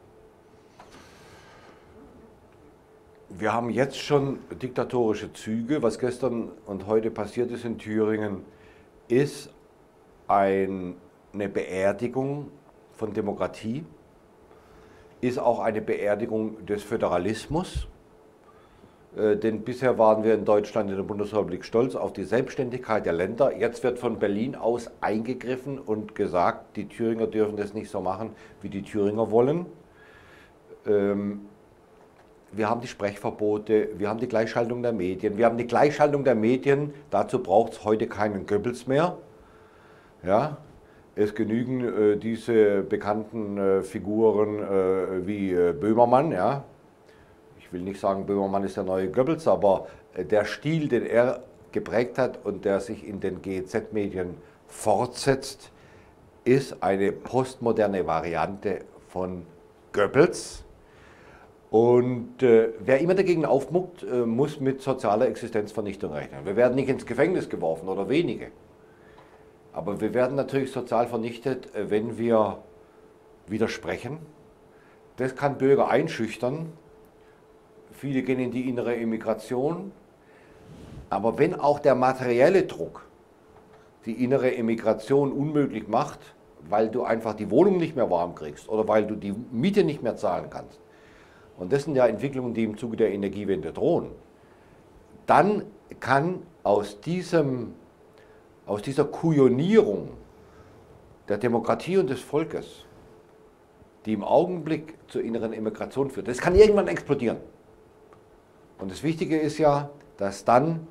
Wir haben jetzt schon diktatorische Züge. Was gestern und heute passiert ist in Thüringen, ist eine Beerdigung von Demokratie, ist auch eine Beerdigung des Föderalismus. Denn bisher waren wir in Deutschland, in der Bundesrepublik, stolz auf die Selbstständigkeit der Länder. Jetzt wird von Berlin aus eingegriffen und gesagt, die Thüringer dürfen das nicht so machen, wie die Thüringer wollen. Wir haben die Sprechverbote, wir haben die Gleichschaltung der Medien. Wir haben die Gleichschaltung der Medien, dazu braucht es heute keinen Goebbels mehr. Ja, es genügen diese bekannten Figuren wie Böhmermann. Ja. Ich will nicht sagen, Böhmermann ist der neue Goebbels, aber der Stil, den er geprägt hat und der sich in den GEZ-Medien fortsetzt, ist eine postmoderne Variante von Goebbels. Und wer immer dagegen aufmuckt, muss mit sozialer Existenzvernichtung rechnen. Wir werden nicht ins Gefängnis geworfen oder wenige. Aber wir werden natürlich sozial vernichtet, wenn wir widersprechen. Das kann Bürger einschüchtern. Viele gehen in die innere Immigration. Aber wenn auch der materielle Druck die innere Immigration unmöglich macht, weil du einfach die Wohnung nicht mehr warm kriegst oder weil du die Miete nicht mehr zahlen kannst, und das sind ja Entwicklungen, die im Zuge der Energiewende drohen, dann kann aus dieser Kujonierung der Demokratie und des Volkes, die im Augenblick zur inneren Immigration führt, das kann irgendwann explodieren. Und das Wichtige ist ja, dass dann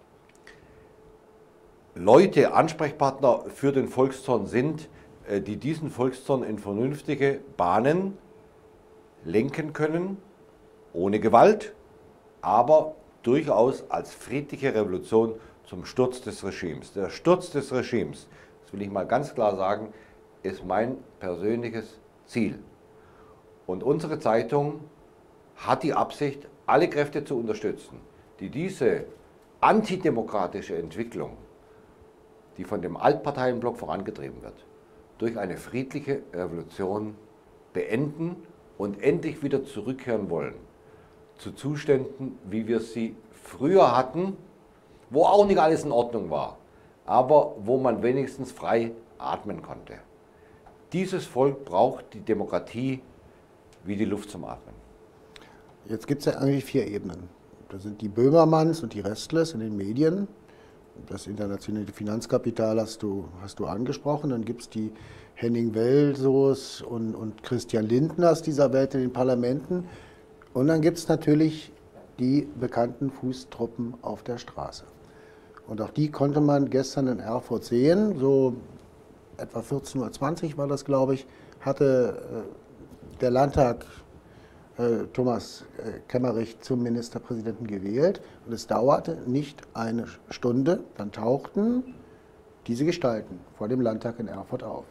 Leute, Ansprechpartner für den Volkszorn sind, die diesen Volkszorn in vernünftige Bahnen lenken können, ohne Gewalt, aber durchaus als friedliche Revolution zum Sturz des Regimes. Der Sturz des Regimes, das will ich mal ganz klar sagen, ist mein persönliches Ziel. Und unsere Zeitung hat die Absicht, alle Kräfte zu unterstützen, die diese antidemokratische Entwicklung, die von dem Altparteienblock vorangetrieben wird, durch eine friedliche Revolution beenden und endlich wieder zurückkehren wollen zu Zuständen, wie wir sie früher hatten, wo auch nicht alles in Ordnung war, aber wo man wenigstens frei atmen konnte. Dieses Volk braucht die Demokratie wie die Luft zum Atmen. Jetzt gibt es ja eigentlich 4 Ebenen. Da sind die Böhmermanns und die Restless in den Medien. Das internationale Finanzkapital hast du angesprochen. Dann gibt es die Henning Welsos und Christian Lindners dieser Welt in den Parlamenten. Und dann gibt es natürlich die bekannten Fußtruppen auf der Straße. Und auch die konnte man gestern in Erfurt sehen. So etwa 14:20 Uhr war das, glaube ich, hatte der Landtag Thomas Kemmerich zum Ministerpräsidenten gewählt. Und es dauerte nicht eine Stunde, dann tauchten diese Gestalten vor dem Landtag in Erfurt auf.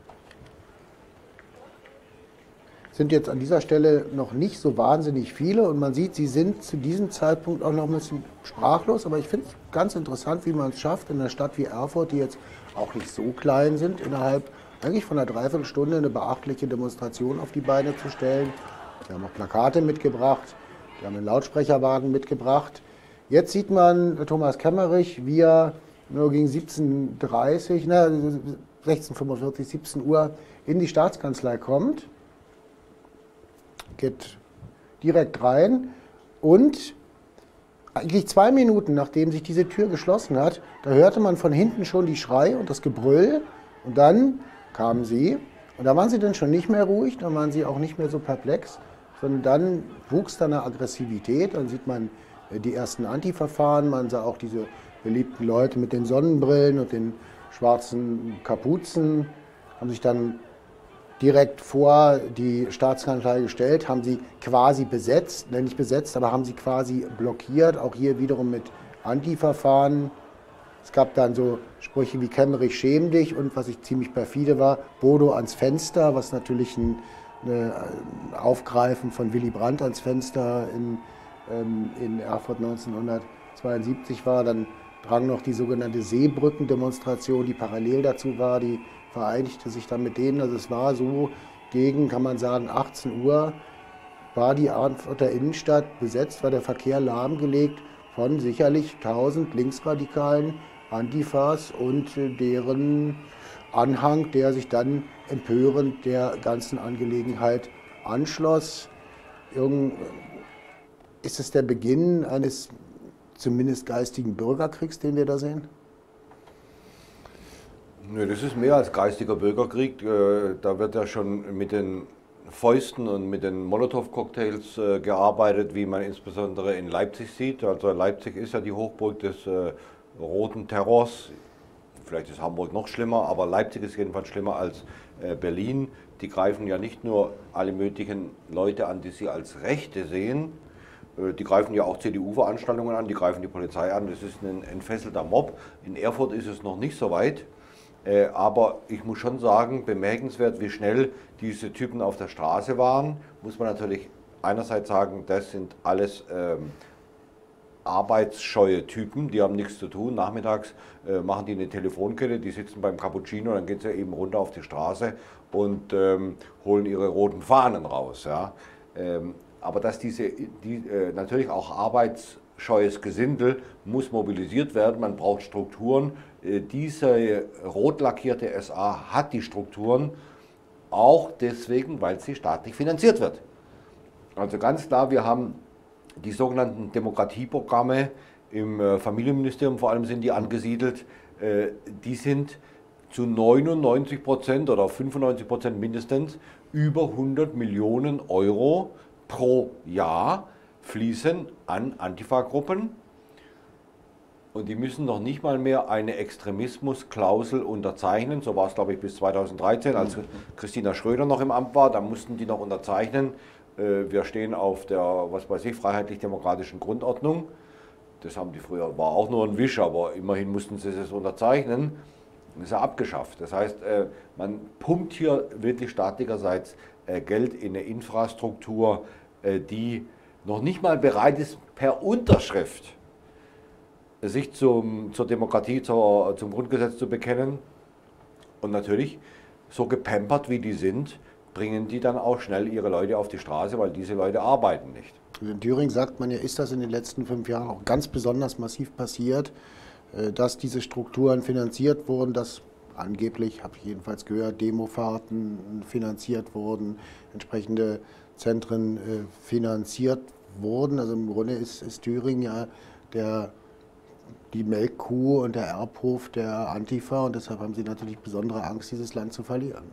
Sind jetzt an dieser Stelle noch nicht so wahnsinnig viele und man sieht, sie sind zu diesem Zeitpunkt auch noch ein bisschen sprachlos, aber ich finde es ganz interessant, wie man es schafft, in einer Stadt wie Erfurt, die jetzt auch nicht so klein sind, innerhalb eigentlich von einer Dreiviertelstunde eine beachtliche Demonstration auf die Beine zu stellen. Wir haben auch Plakate mitgebracht, wir haben einen Lautsprecherwagen mitgebracht. Jetzt sieht man Thomas Kemmerich, wie er nur gegen 16:30, 16:45, 17 Uhr in die Staatskanzlei kommt, geht direkt rein und eigentlich 2 Minuten, nachdem sich diese Tür geschlossen hat, da hörte man von hinten schon die Schrei und das Gebrüll und dann kamen sie und da waren sie dann schon nicht mehr ruhig, da waren sie auch nicht mehr so perplex, sondern dann wuchs da eine Aggressivität, dann sieht man die ersten Antifa-Fahnen, man sah auch diese beliebten Leute mit den Sonnenbrillen und den schwarzen Kapuzen, haben sich dann direkt vor die Staatskanzlei gestellt, haben sie quasi besetzt, nicht besetzt, aber haben sie quasi blockiert, auch hier wiederum mit Antifa-Fahnen. Es gab dann so Sprüche wie Kemmerich, schäm dich und was ich ziemlich perfide war, Bodo ans Fenster, was natürlich ein Aufgreifen von Willy Brandt ans Fenster in Erfurt 1972 war. Dann drang noch die sogenannte Seebrückendemonstration, die parallel dazu war, die vereinigte sich dann mit denen. Also es war so gegen, kann man sagen, 18 Uhr war die Erfurter Innenstadt besetzt, war der Verkehr lahmgelegt von sicherlich 1000 linksradikalen Antifas und deren Anhang, der sich dann empörend der ganzen Angelegenheit anschloss. Ist es der Beginn eines zumindest geistigen Bürgerkriegs, den wir da sehen? Nee, das ist mehr als geistiger Bürgerkrieg. Da wird ja schon mit den Fäusten und mit den Molotow-Cocktails gearbeitet, wie man insbesondere in Leipzig sieht. Also Leipzig ist ja die Hochburg des roten Terrors. Vielleicht ist Hamburg noch schlimmer, aber Leipzig ist jedenfalls schlimmer als Berlin. Die greifen ja nicht nur alle möglichen Leute an, die sie als Rechte sehen, die greifen ja auch CDU-Veranstaltungen an, die greifen die Polizei an. Das ist ein entfesselter Mob. In Erfurt ist es noch nicht so weit. Aber ich muss schon sagen, bemerkenswert, wie schnell diese Typen auf der Straße waren. Muss man natürlich einerseits sagen, das sind alles arbeitsscheue Typen, die haben nichts zu tun. Nachmittags machen die eine Telefonkette, die sitzen beim Cappuccino, dann geht sie eben runter auf die Straße und holen ihre roten Fahnen raus. Ja. Aber dass natürlich auch arbeitsscheues Gesindel muss mobilisiert werden, man braucht Strukturen. Diese rot lackierte SA hat die Strukturen, auch deswegen, weil sie staatlich finanziert wird. Also ganz klar, wir haben die sogenannten Demokratieprogramme im Familienministerium, vor allem sind die angesiedelt, die sind zu 99% oder 95% mindestens über 100 Millionen Euro pro Jahr fließen an Antifa-Gruppen. Und die müssen noch nicht mal mehr eine Extremismusklausel unterzeichnen. So war es, glaube ich, bis 2013, als Christina Schröder noch im Amt war. Da mussten die noch unterzeichnen. Wir stehen auf der, was weiß ich, freiheitlich-demokratischen Grundordnung. Das haben die früher, war auch nur ein Wisch, aber immerhin mussten sie es unterzeichnen. Das ist ja abgeschafft. Das heißt, man pumpt hier wirklich staatlicherseits Geld in eine Infrastruktur, die noch nicht mal bereit ist, per Unterschrift sich zur Demokratie, zum Grundgesetz zu bekennen. Und natürlich, so gepampert wie die sind, bringen die dann auch schnell ihre Leute auf die Straße, weil diese Leute arbeiten nicht. In Thüringen sagt man ja, ist das in den letzten 5 Jahren auch ganz besonders massiv passiert, dass diese Strukturen finanziert wurden, dass angeblich, habe ich jedenfalls gehört, Demofahrten finanziert wurden, entsprechende Zentren finanziert wurden. Also im Grunde ist Thüringen ja die Melkkuh und der Erbhof der Antifa und deshalb haben sie natürlich besondere Angst, dieses Land zu verlieren.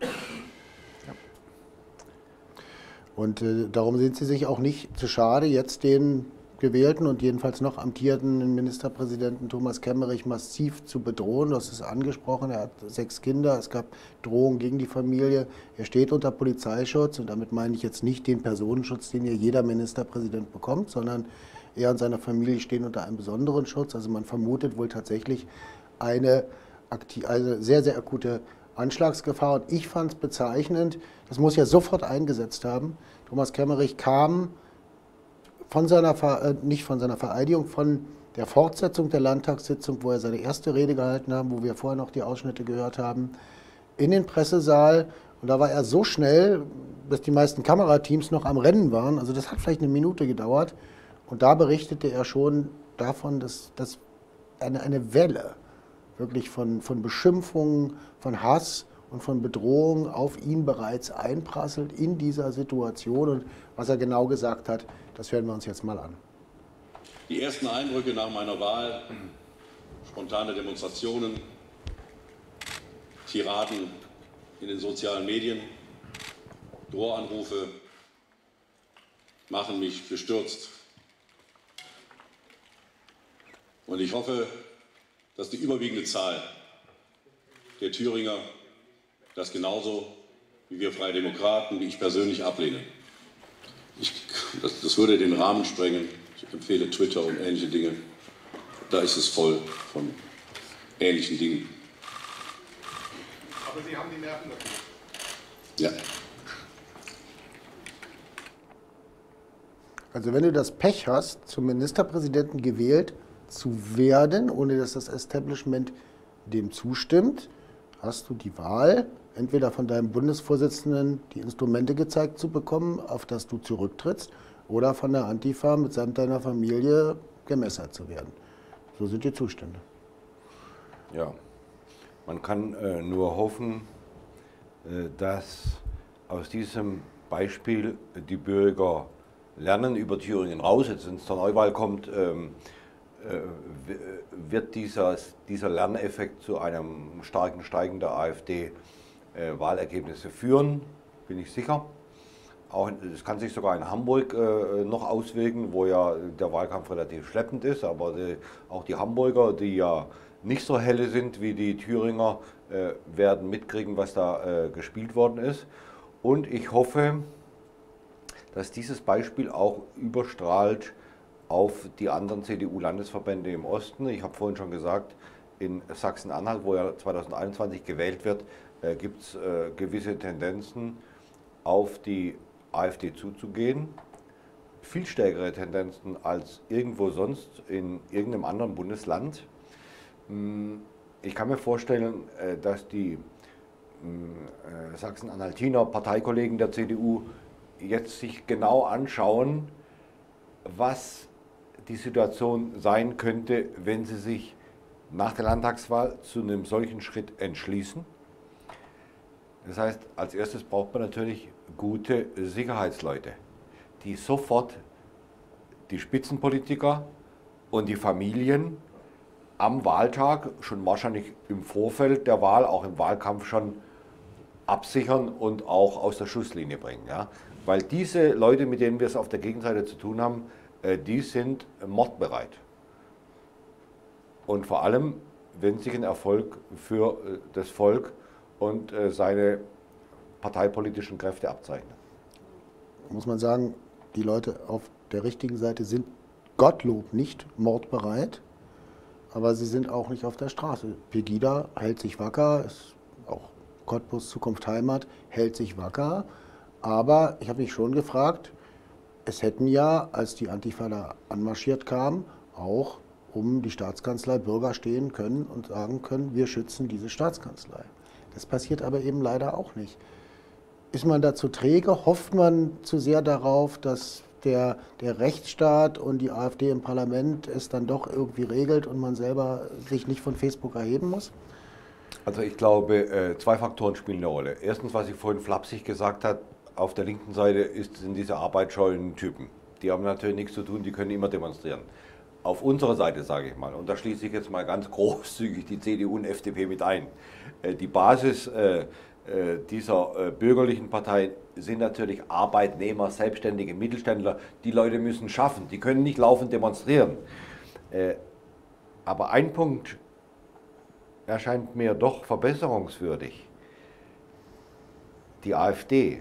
Und darum sind sie sich auch nicht zu schade, jetzt den gewählten und jedenfalls noch amtierenden Ministerpräsidenten Thomas Kemmerich massiv zu bedrohen. Das ist angesprochen, er hat 6 Kinder, es gab Drohungen gegen die Familie. Er steht unter Polizeischutz und damit meine ich jetzt nicht den Personenschutz, den hier jeder Ministerpräsident bekommt, sondern er und seine Familie stehen unter einem besonderen Schutz. Also man vermutet wohl tatsächlich eine sehr, sehr akute Anschlagsgefahr. Und ich fand es bezeichnend, das muss ja sofort eingesetzt haben. Thomas Kemmerich kam nicht von seiner Vereidigung, von der Fortsetzung der Landtagssitzung, wo er seine erste Rede gehalten hat, wo wir vorher noch die Ausschnitte gehört haben, in den Pressesaal. Und da war er so schnell, dass die meisten Kamerateams noch am Rennen waren. Also das hat vielleicht eine Minute gedauert. Und da berichtete er schon davon, dass eine Welle wirklich von Beschimpfungen, von Hass und von Bedrohung auf ihn bereits einprasselt in dieser Situation. Und was er genau gesagt hat, das hören wir uns jetzt mal an. Die ersten Eindrücke nach meiner Wahl, spontane Demonstrationen, Tiraden in den sozialen Medien, Drohanrufe machen mich bestürzt. Und ich hoffe, dass die überwiegende Zahl der Thüringer das genauso wie wir Freie Demokraten, wie ich persönlich ablehne. Das würde den Rahmen sprengen. Ich empfehle Twitter und ähnliche Dinge. Da ist es voll von ähnlichen Dingen. Aber Sie haben die Nerven dafür. Ja. Also wenn du das Pech hast, zum Ministerpräsidenten gewählt zu werden, ohne dass das Establishment dem zustimmt, hast du die Wahl, entweder von deinem Bundesvorsitzenden die Instrumente gezeigt zu bekommen, auf das du zurücktrittst, oder von der Antifa mitsamt deiner Familie gemessert zu werden. So sind die Zustände. Ja, man kann nur hoffen, dass aus diesem Beispiel die Bürger lernen über Thüringen raus. Jetzt, wenn es zur Neuwahl kommt, wird dieser Lerneffekt zu einem starken Steigen der AfD-Wahlergebnisse führen, bin ich sicher. Es kann sich sogar in Hamburg noch auswirken, wo ja der Wahlkampf relativ schleppend ist, aber auch die Hamburger, die ja nicht so helle sind wie die Thüringer, werden mitkriegen, was da gespielt worden ist. Und ich hoffe, dass dieses Beispiel auch überstrahlt auf die anderen CDU-Landesverbände im Osten. Ich habe vorhin schon gesagt, in Sachsen-Anhalt, wo ja 2021 gewählt wird, gibt es gewisse Tendenzen, auf die AfD zuzugehen. Viel stärkere Tendenzen als irgendwo sonst in irgendeinem anderen Bundesland. Ich kann mir vorstellen, dass die Sachsen-Anhaltiner Parteikollegen der CDU jetzt sich genau anschauen, was die Situation sein könnte, wenn sie sich nach der Landtagswahl zu einem solchen Schritt entschließen. Das heißt, als erstes braucht man natürlich gute Sicherheitsleute, die sofort die Spitzenpolitiker und die Familien am Wahltag, schon wahrscheinlich im Vorfeld der Wahl, auch im Wahlkampf schon absichern und auch aus der Schusslinie bringen. Ja? Weil diese Leute, mit denen wir es auf der Gegenseite zu tun haben, die sind mordbereit. Und vor allem, wenn sich ein Erfolg für das Volk und seine parteipolitischen Kräfte abzeichnet. Muss man sagen, die Leute auf der richtigen Seite sind Gottlob nicht mordbereit, aber sie sind auch nicht auf der Straße. Pegida hält sich wacker, ist auch Cottbus Zukunft Heimat, hält sich wacker, aber ich habe mich schon gefragt, es hätten ja, als die Antifa da anmarschiert kam, auch um die Staatskanzlei Bürger stehen können und sagen können, wir schützen diese Staatskanzlei. Das passiert aber eben leider auch nicht. Ist man da zu träge? Hofft man zu sehr darauf, dass der Rechtsstaat und die AfD im Parlament es dann doch irgendwie regelt und man selber sich nicht von Facebook erheben muss? Also ich glaube, zwei Faktoren spielen eine Rolle. Erstens, was ich vorhin flapsig gesagt habe, auf der linken Seite sind diese arbeitsscheuen Typen. Die haben natürlich nichts zu tun, die können immer demonstrieren. Auf unserer Seite, sage ich mal, und da schließe ich jetzt mal ganz großzügig die CDU und FDP mit ein. Die Basis dieser bürgerlichen Partei sind natürlich Arbeitnehmer, Selbstständige, Mittelständler. Die Leute müssen schaffen, die können nicht laufend demonstrieren. Aber ein Punkt erscheint mir doch verbesserungswürdig. Die AfD,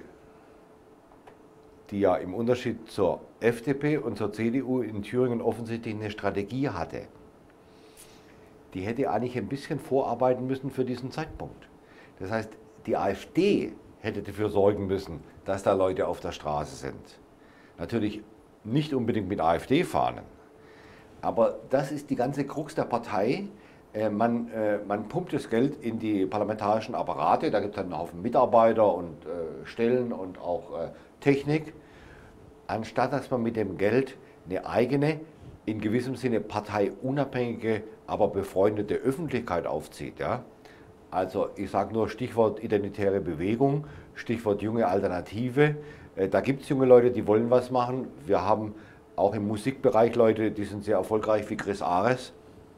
die ja im Unterschied zur FDP und zur CDU in Thüringen offensichtlich eine Strategie hatte, die hätte eigentlich ein bisschen vorarbeiten müssen für diesen Zeitpunkt. Das heißt, die AfD hätte dafür sorgen müssen, dass da Leute auf der Straße sind. Natürlich nicht unbedingt mit AfD-Fahnen, aber das ist die ganze Krux der Partei. Man pumpt das Geld in die parlamentarischen Apparate, da gibt es einen Haufen Mitarbeiter und Stellen und auch Technik, anstatt dass man mit dem Geld eine eigene, in gewissem Sinne parteiunabhängige, aber befreundete Öffentlichkeit aufzieht. Ja? Also ich sage nur Stichwort identitäre Bewegung, Stichwort junge Alternative. Da gibt es junge Leute, die wollen was machen. Wir haben auch im Musikbereich Leute, die sind sehr erfolgreich, wie Chris Ares.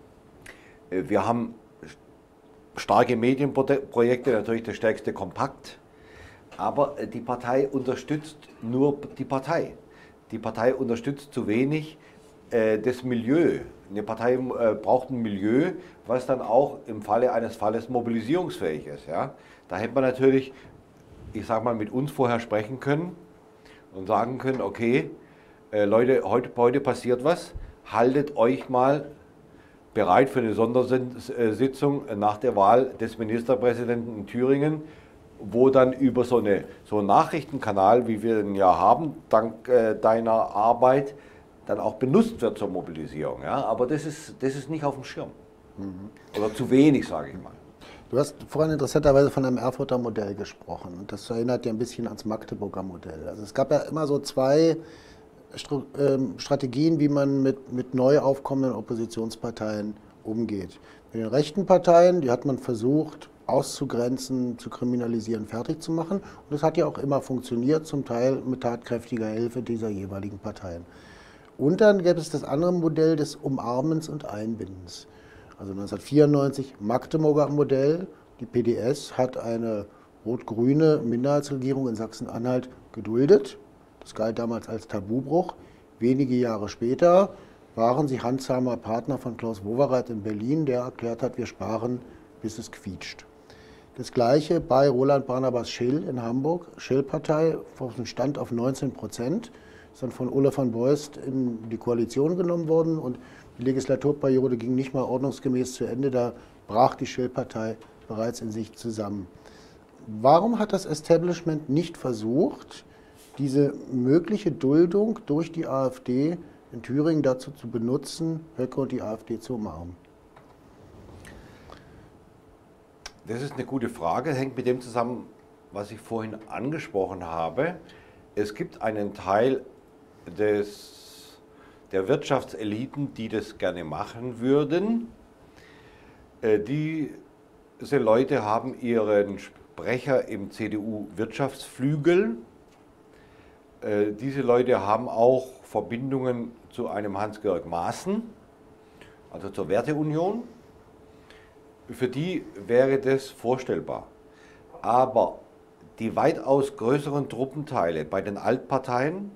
Wir haben starke Medienprojekte, natürlich das stärkste Kompakt. Aber die Partei unterstützt nur die Partei. Die Partei unterstützt zu wenig das Milieu. Eine Partei braucht ein Milieu, was dann auch im Falle eines Falles mobilisierungsfähig ist. Ja? Da hätte man natürlich, ich sage mal, mit uns vorher sprechen können und sagen können, okay, Leute, heute passiert was, haltet euch mal bereit für eine Sondersitzung nach der Wahl des Ministerpräsidenten in Thüringen, wo dann über so einen Nachrichtenkanal, wie wir den ja haben, dank deiner Arbeit, dann auch benutzt wird zur Mobilisierung. Ja? Aber das ist nicht auf dem Schirm. Oder zu wenig, sage ich mal. Du hast vorhin interessanterweise von einem Erfurter Modell gesprochen. Und das erinnert ja ein bisschen ans Magdeburger Modell. Also es gab ja immer so zwei Strategien, wie man mit neu aufkommenden Oppositionsparteien umgeht. Mit den rechten Parteien, die hat man versucht auszugrenzen, zu kriminalisieren, fertig zu machen. Und das hat ja auch immer funktioniert, zum Teil mit tatkräftiger Hilfe dieser jeweiligen Parteien. Und dann gäbe es das andere Modell des Umarmens und Einbindens. Also 1994 Magdeburger Modell. Die PDS hat eine rot-grüne Minderheitsregierung in Sachsen-Anhalt geduldet. Das galt damals als Tabubruch. Wenige Jahre später waren sie handsamer Partner von Klaus Wowereit in Berlin, der erklärt hat, wir sparen, bis es quietscht. Das Gleiche bei Roland Barnabas Schill in Hamburg. Schill-Partei stand auf 19%. Ist dann von Ole van Beust in die Koalition genommen worden und die Legislaturperiode ging nicht mal ordnungsgemäß zu Ende, da brach die Schill-Partei bereits in sich zusammen. Warum hat das Establishment nicht versucht, diese mögliche Duldung durch die AfD in Thüringen dazu zu benutzen, Höcke und die AfD zu umarmen? Das ist eine gute Frage, hängt mit dem zusammen, was ich vorhin angesprochen habe. Es gibt einen Teil der Wirtschaftseliten, die das gerne machen würden. Diese Leute haben ihren Sprecher im CDU-Wirtschaftsflügel. Diese Leute haben auch Verbindungen zu einem Hans-Georg Maaßen, also zur Werteunion. Für die wäre das vorstellbar. Aber die weitaus größeren Truppenteile bei den Altparteien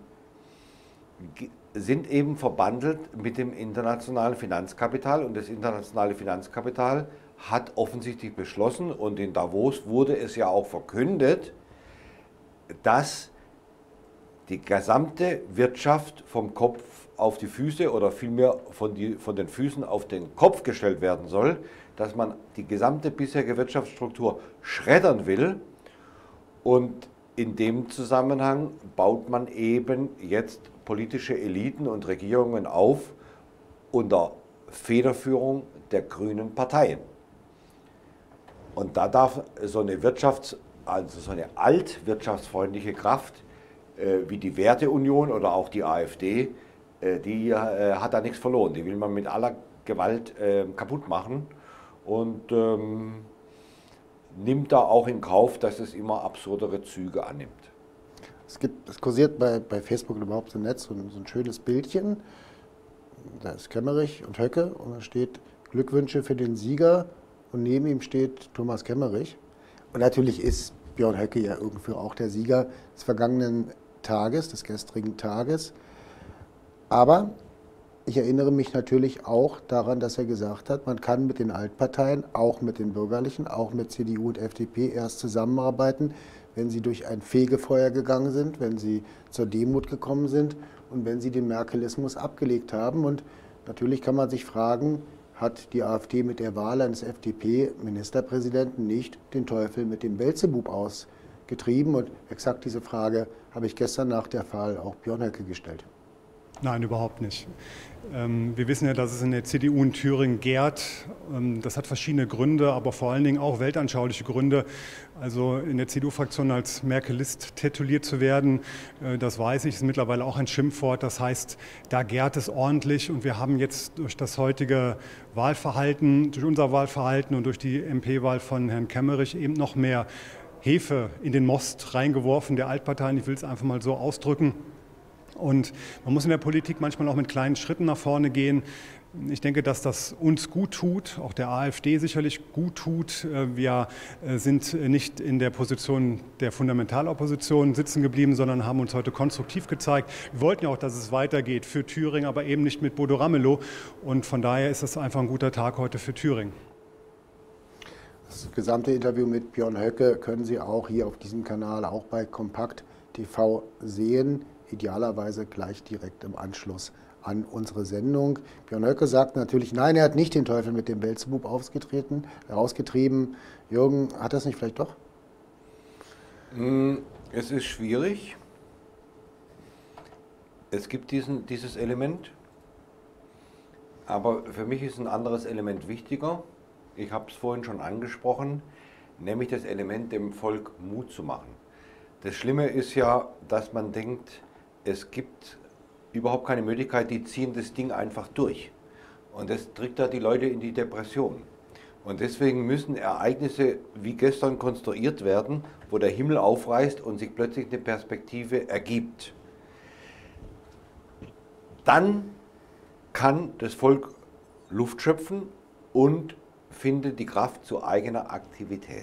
sind eben verbandelt mit dem internationalen Finanzkapital und das internationale Finanzkapital hat offensichtlich beschlossen und in Davos wurde es ja auch verkündet, dass die gesamte Wirtschaft vom Kopf auf die Füße oder vielmehr von den Füßen auf den Kopf gestellt werden soll, dass man die gesamte bisherige Wirtschaftsstruktur schreddern will und in dem Zusammenhang baut man eben jetzt politische Eliten und Regierungen auf unter Federführung der grünen Parteien. Und da darf so eine so eine altwirtschaftsfreundliche Kraft wie die Werteunion oder auch die AfD, die hat da nichts verloren. Die will man mit aller Gewalt kaputt machen und nimmt da auch in Kauf, dass es immer absurdere Züge annimmt. Es kursiert bei Facebook und überhaupt im Netz so ein schönes Bildchen. Da ist Kemmerich und Höcke und da steht Glückwünsche für den Sieger und neben ihm steht Thomas Kemmerich. Und natürlich ist Björn Höcke ja irgendwie auch der Sieger des vergangenen Tages, des gestrigen Tages. Aber ich erinnere mich natürlich auch daran, dass er gesagt hat, man kann mit den Altparteien, auch mit den Bürgerlichen, auch mit CDU und FDP erst zusammenarbeiten, wenn sie durch ein Fegefeuer gegangen sind, wenn sie zur Demut gekommen sind und wenn sie den Merkelismus abgelegt haben. Und natürlich kann man sich fragen, hat die AfD mit der Wahl eines FDP-Ministerpräsidenten nicht den Teufel mit dem Beelzebub ausgetrieben? Und exakt diese Frage habe ich gestern nach der Wahl auch Björn Höcke gestellt. Nein, überhaupt nicht. Wir wissen ja, dass es in der CDU in Thüringen gärt. Das hat verschiedene Gründe, aber vor allen Dingen auch weltanschauliche Gründe. Also in der CDU-Fraktion als Merkelist tituliert zu werden, das weiß ich, ist mittlerweile auch ein Schimpfwort. Das heißt, da gärt es ordentlich und wir haben jetzt durch das heutige Wahlverhalten, durch unser Wahlverhalten und durch die MP-Wahl von Herrn Kemmerich eben noch mehr Hefe in den Most reingeworfen der Altparteien. Ich will es einfach mal so ausdrücken. Und man muss in der Politik manchmal auch mit kleinen Schritten nach vorne gehen. Ich denke, dass das uns gut tut, auch der AfD sicherlich gut tut. Wir sind nicht in der Position der Fundamentalopposition sitzen geblieben, sondern haben uns heute konstruktiv gezeigt. Wir wollten ja auch, dass es weitergeht für Thüringen, aber eben nicht mit Bodo Ramelow. Und von daher ist es einfach ein guter Tag heute für Thüringen. Das gesamte Interview mit Björn Höcke können Sie auch hier auf diesem Kanal, auch bei Kompakt TV sehen. Idealerweise gleich direkt im Anschluss an unsere Sendung. Björn Höcke sagt natürlich, nein, er hat nicht den Teufel mit dem Beelzebub herausgetrieben. Jürgen, hat das nicht vielleicht doch? Es ist schwierig. Es gibt dieses Element, aber für mich ist ein anderes Element wichtiger. Ich habe es vorhin schon angesprochen, nämlich das Element, dem Volk Mut zu machen. Das Schlimme ist ja, dass man denkt, es gibt überhaupt keine Möglichkeit, die ziehen das Ding einfach durch. Und das drückt da die Leute in die Depression. Und deswegen müssen Ereignisse wie gestern konstruiert werden, wo der Himmel aufreißt und sich plötzlich eine Perspektive ergibt. Dann kann das Volk Luft schöpfen und findet die Kraft zu eigener Aktivität.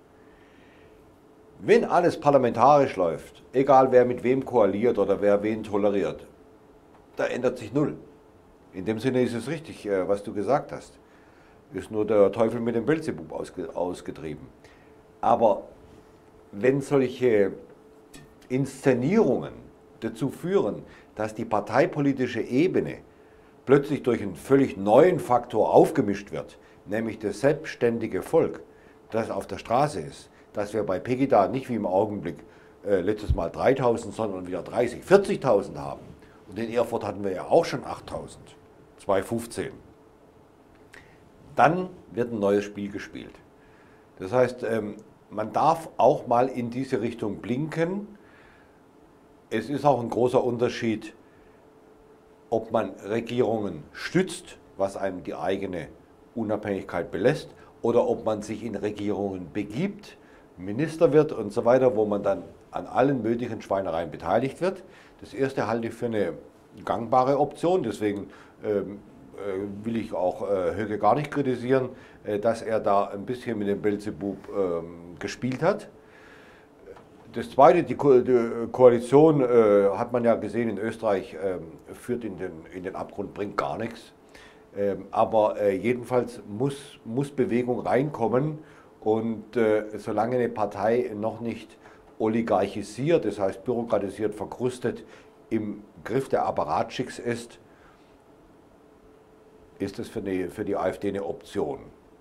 Wenn alles parlamentarisch läuft, egal wer mit wem koaliert oder wer wen toleriert, da ändert sich null. In dem Sinne ist es richtig, was du gesagt hast. Ist nur der Teufel mit dem Beelzebub ausgetrieben. Aber wenn solche Inszenierungen dazu führen, dass die parteipolitische Ebene plötzlich durch einen völlig neuen Faktor aufgemischt wird, nämlich das selbstständige Volk, das auf der Straße ist, dass wir bei Pegida nicht wie im Augenblick letztes Mal 3.000, sondern wieder 30.000, 40.000 haben. Und in Erfurt hatten wir ja auch schon 8.000, 2015. Dann wird ein neues Spiel gespielt. Das heißt, man darf auch mal in diese Richtung blinken. Es ist auch ein großer Unterschied, ob man Regierungen stützt, was einem die eigene Unabhängigkeit belässt, oder ob man sich in Regierungen begibt, Minister wird und so weiter, wo man dann an allen möglichen Schweinereien beteiligt wird. Das erste halte ich für eine gangbare Option, deswegen will ich auch Höcke gar nicht kritisieren, dass er da ein bisschen mit dem Beelzebub gespielt hat. Das Zweite, die Koalition, hat man ja gesehen in Österreich, führt in den Abgrund, bringt gar nichts. Aber jedenfalls muss Bewegung reinkommen. Und solange eine Partei noch nicht oligarchisiert, das heißt bürokratisiert, verkrustet, im Griff der Apparatschicks ist es für die AfD eine Option.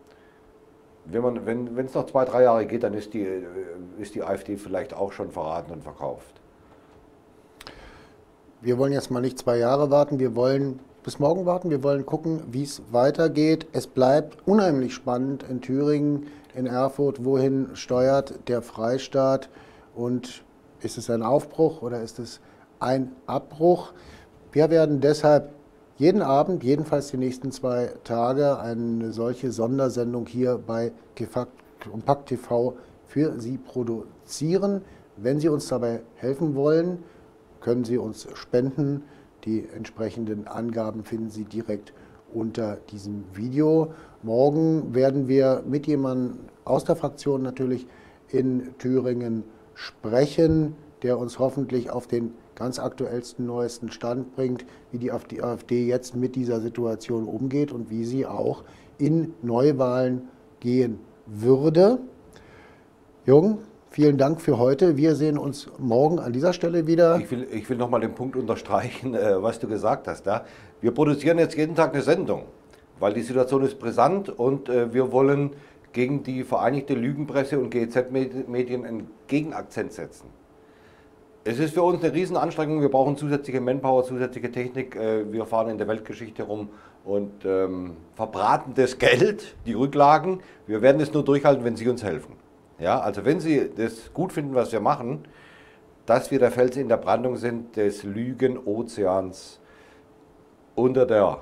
Wenn es noch 2, 3 Jahre geht, dann ist die AfD vielleicht auch schon verraten und verkauft. Wir wollen jetzt mal nicht 2 Jahre warten, wir wollen bis morgen warten. Wir wollen gucken, wie es weitergeht. Es bleibt unheimlich spannend in Thüringen, in Erfurt. Wohin steuert der Freistaat? Und ist es ein Aufbruch oder ist es ein Abbruch? Wir werden deshalb jeden Abend, jedenfalls die nächsten 2 Tage, eine solche Sondersendung hier bei Kompakt TV für Sie produzieren. Wenn Sie uns dabei helfen wollen, können Sie uns spenden. Die entsprechenden Angaben finden Sie direkt unter diesem Video. Morgen werden wir mit jemandem aus der Fraktion natürlich in Thüringen sprechen, der uns hoffentlich auf den ganz aktuellsten, neuesten Stand bringt, wie die AfD jetzt mit dieser Situation umgeht und wie sie auch in Neuwahlen gehen würde. Jürgen, vielen Dank für heute. Wir sehen uns morgen an dieser Stelle wieder. Ich will noch mal den Punkt unterstreichen, was du gesagt hast. Ja? Wir produzieren jetzt jeden Tag eine Sendung, weil die Situation ist brisant und wir wollen gegen die Vereinigte Lügenpresse und GEZ-Medien einen Gegenakzent setzen. Es ist für uns eine Riesenanstrengung, wir brauchen zusätzliche Manpower, zusätzliche Technik. Wir fahren in der Weltgeschichte rum und verbraten das Geld, die Rücklagen. Wir werden es nur durchhalten, wenn Sie uns helfen. Ja, also wenn Sie das gut finden, was wir machen, dass wir der Fels in der Brandung sind des Lügenozeans unter der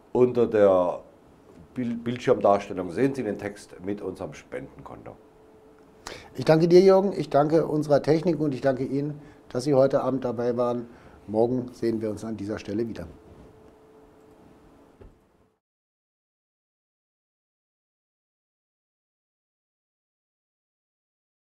Bildschirmdarstellung, sehen Sie den Text mit unserem Spendenkonto. Ich danke dir, Jürgen, ich danke unserer Technik und ich danke Ihnen, dass Sie heute Abend dabei waren. Morgen sehen wir uns an dieser Stelle wieder.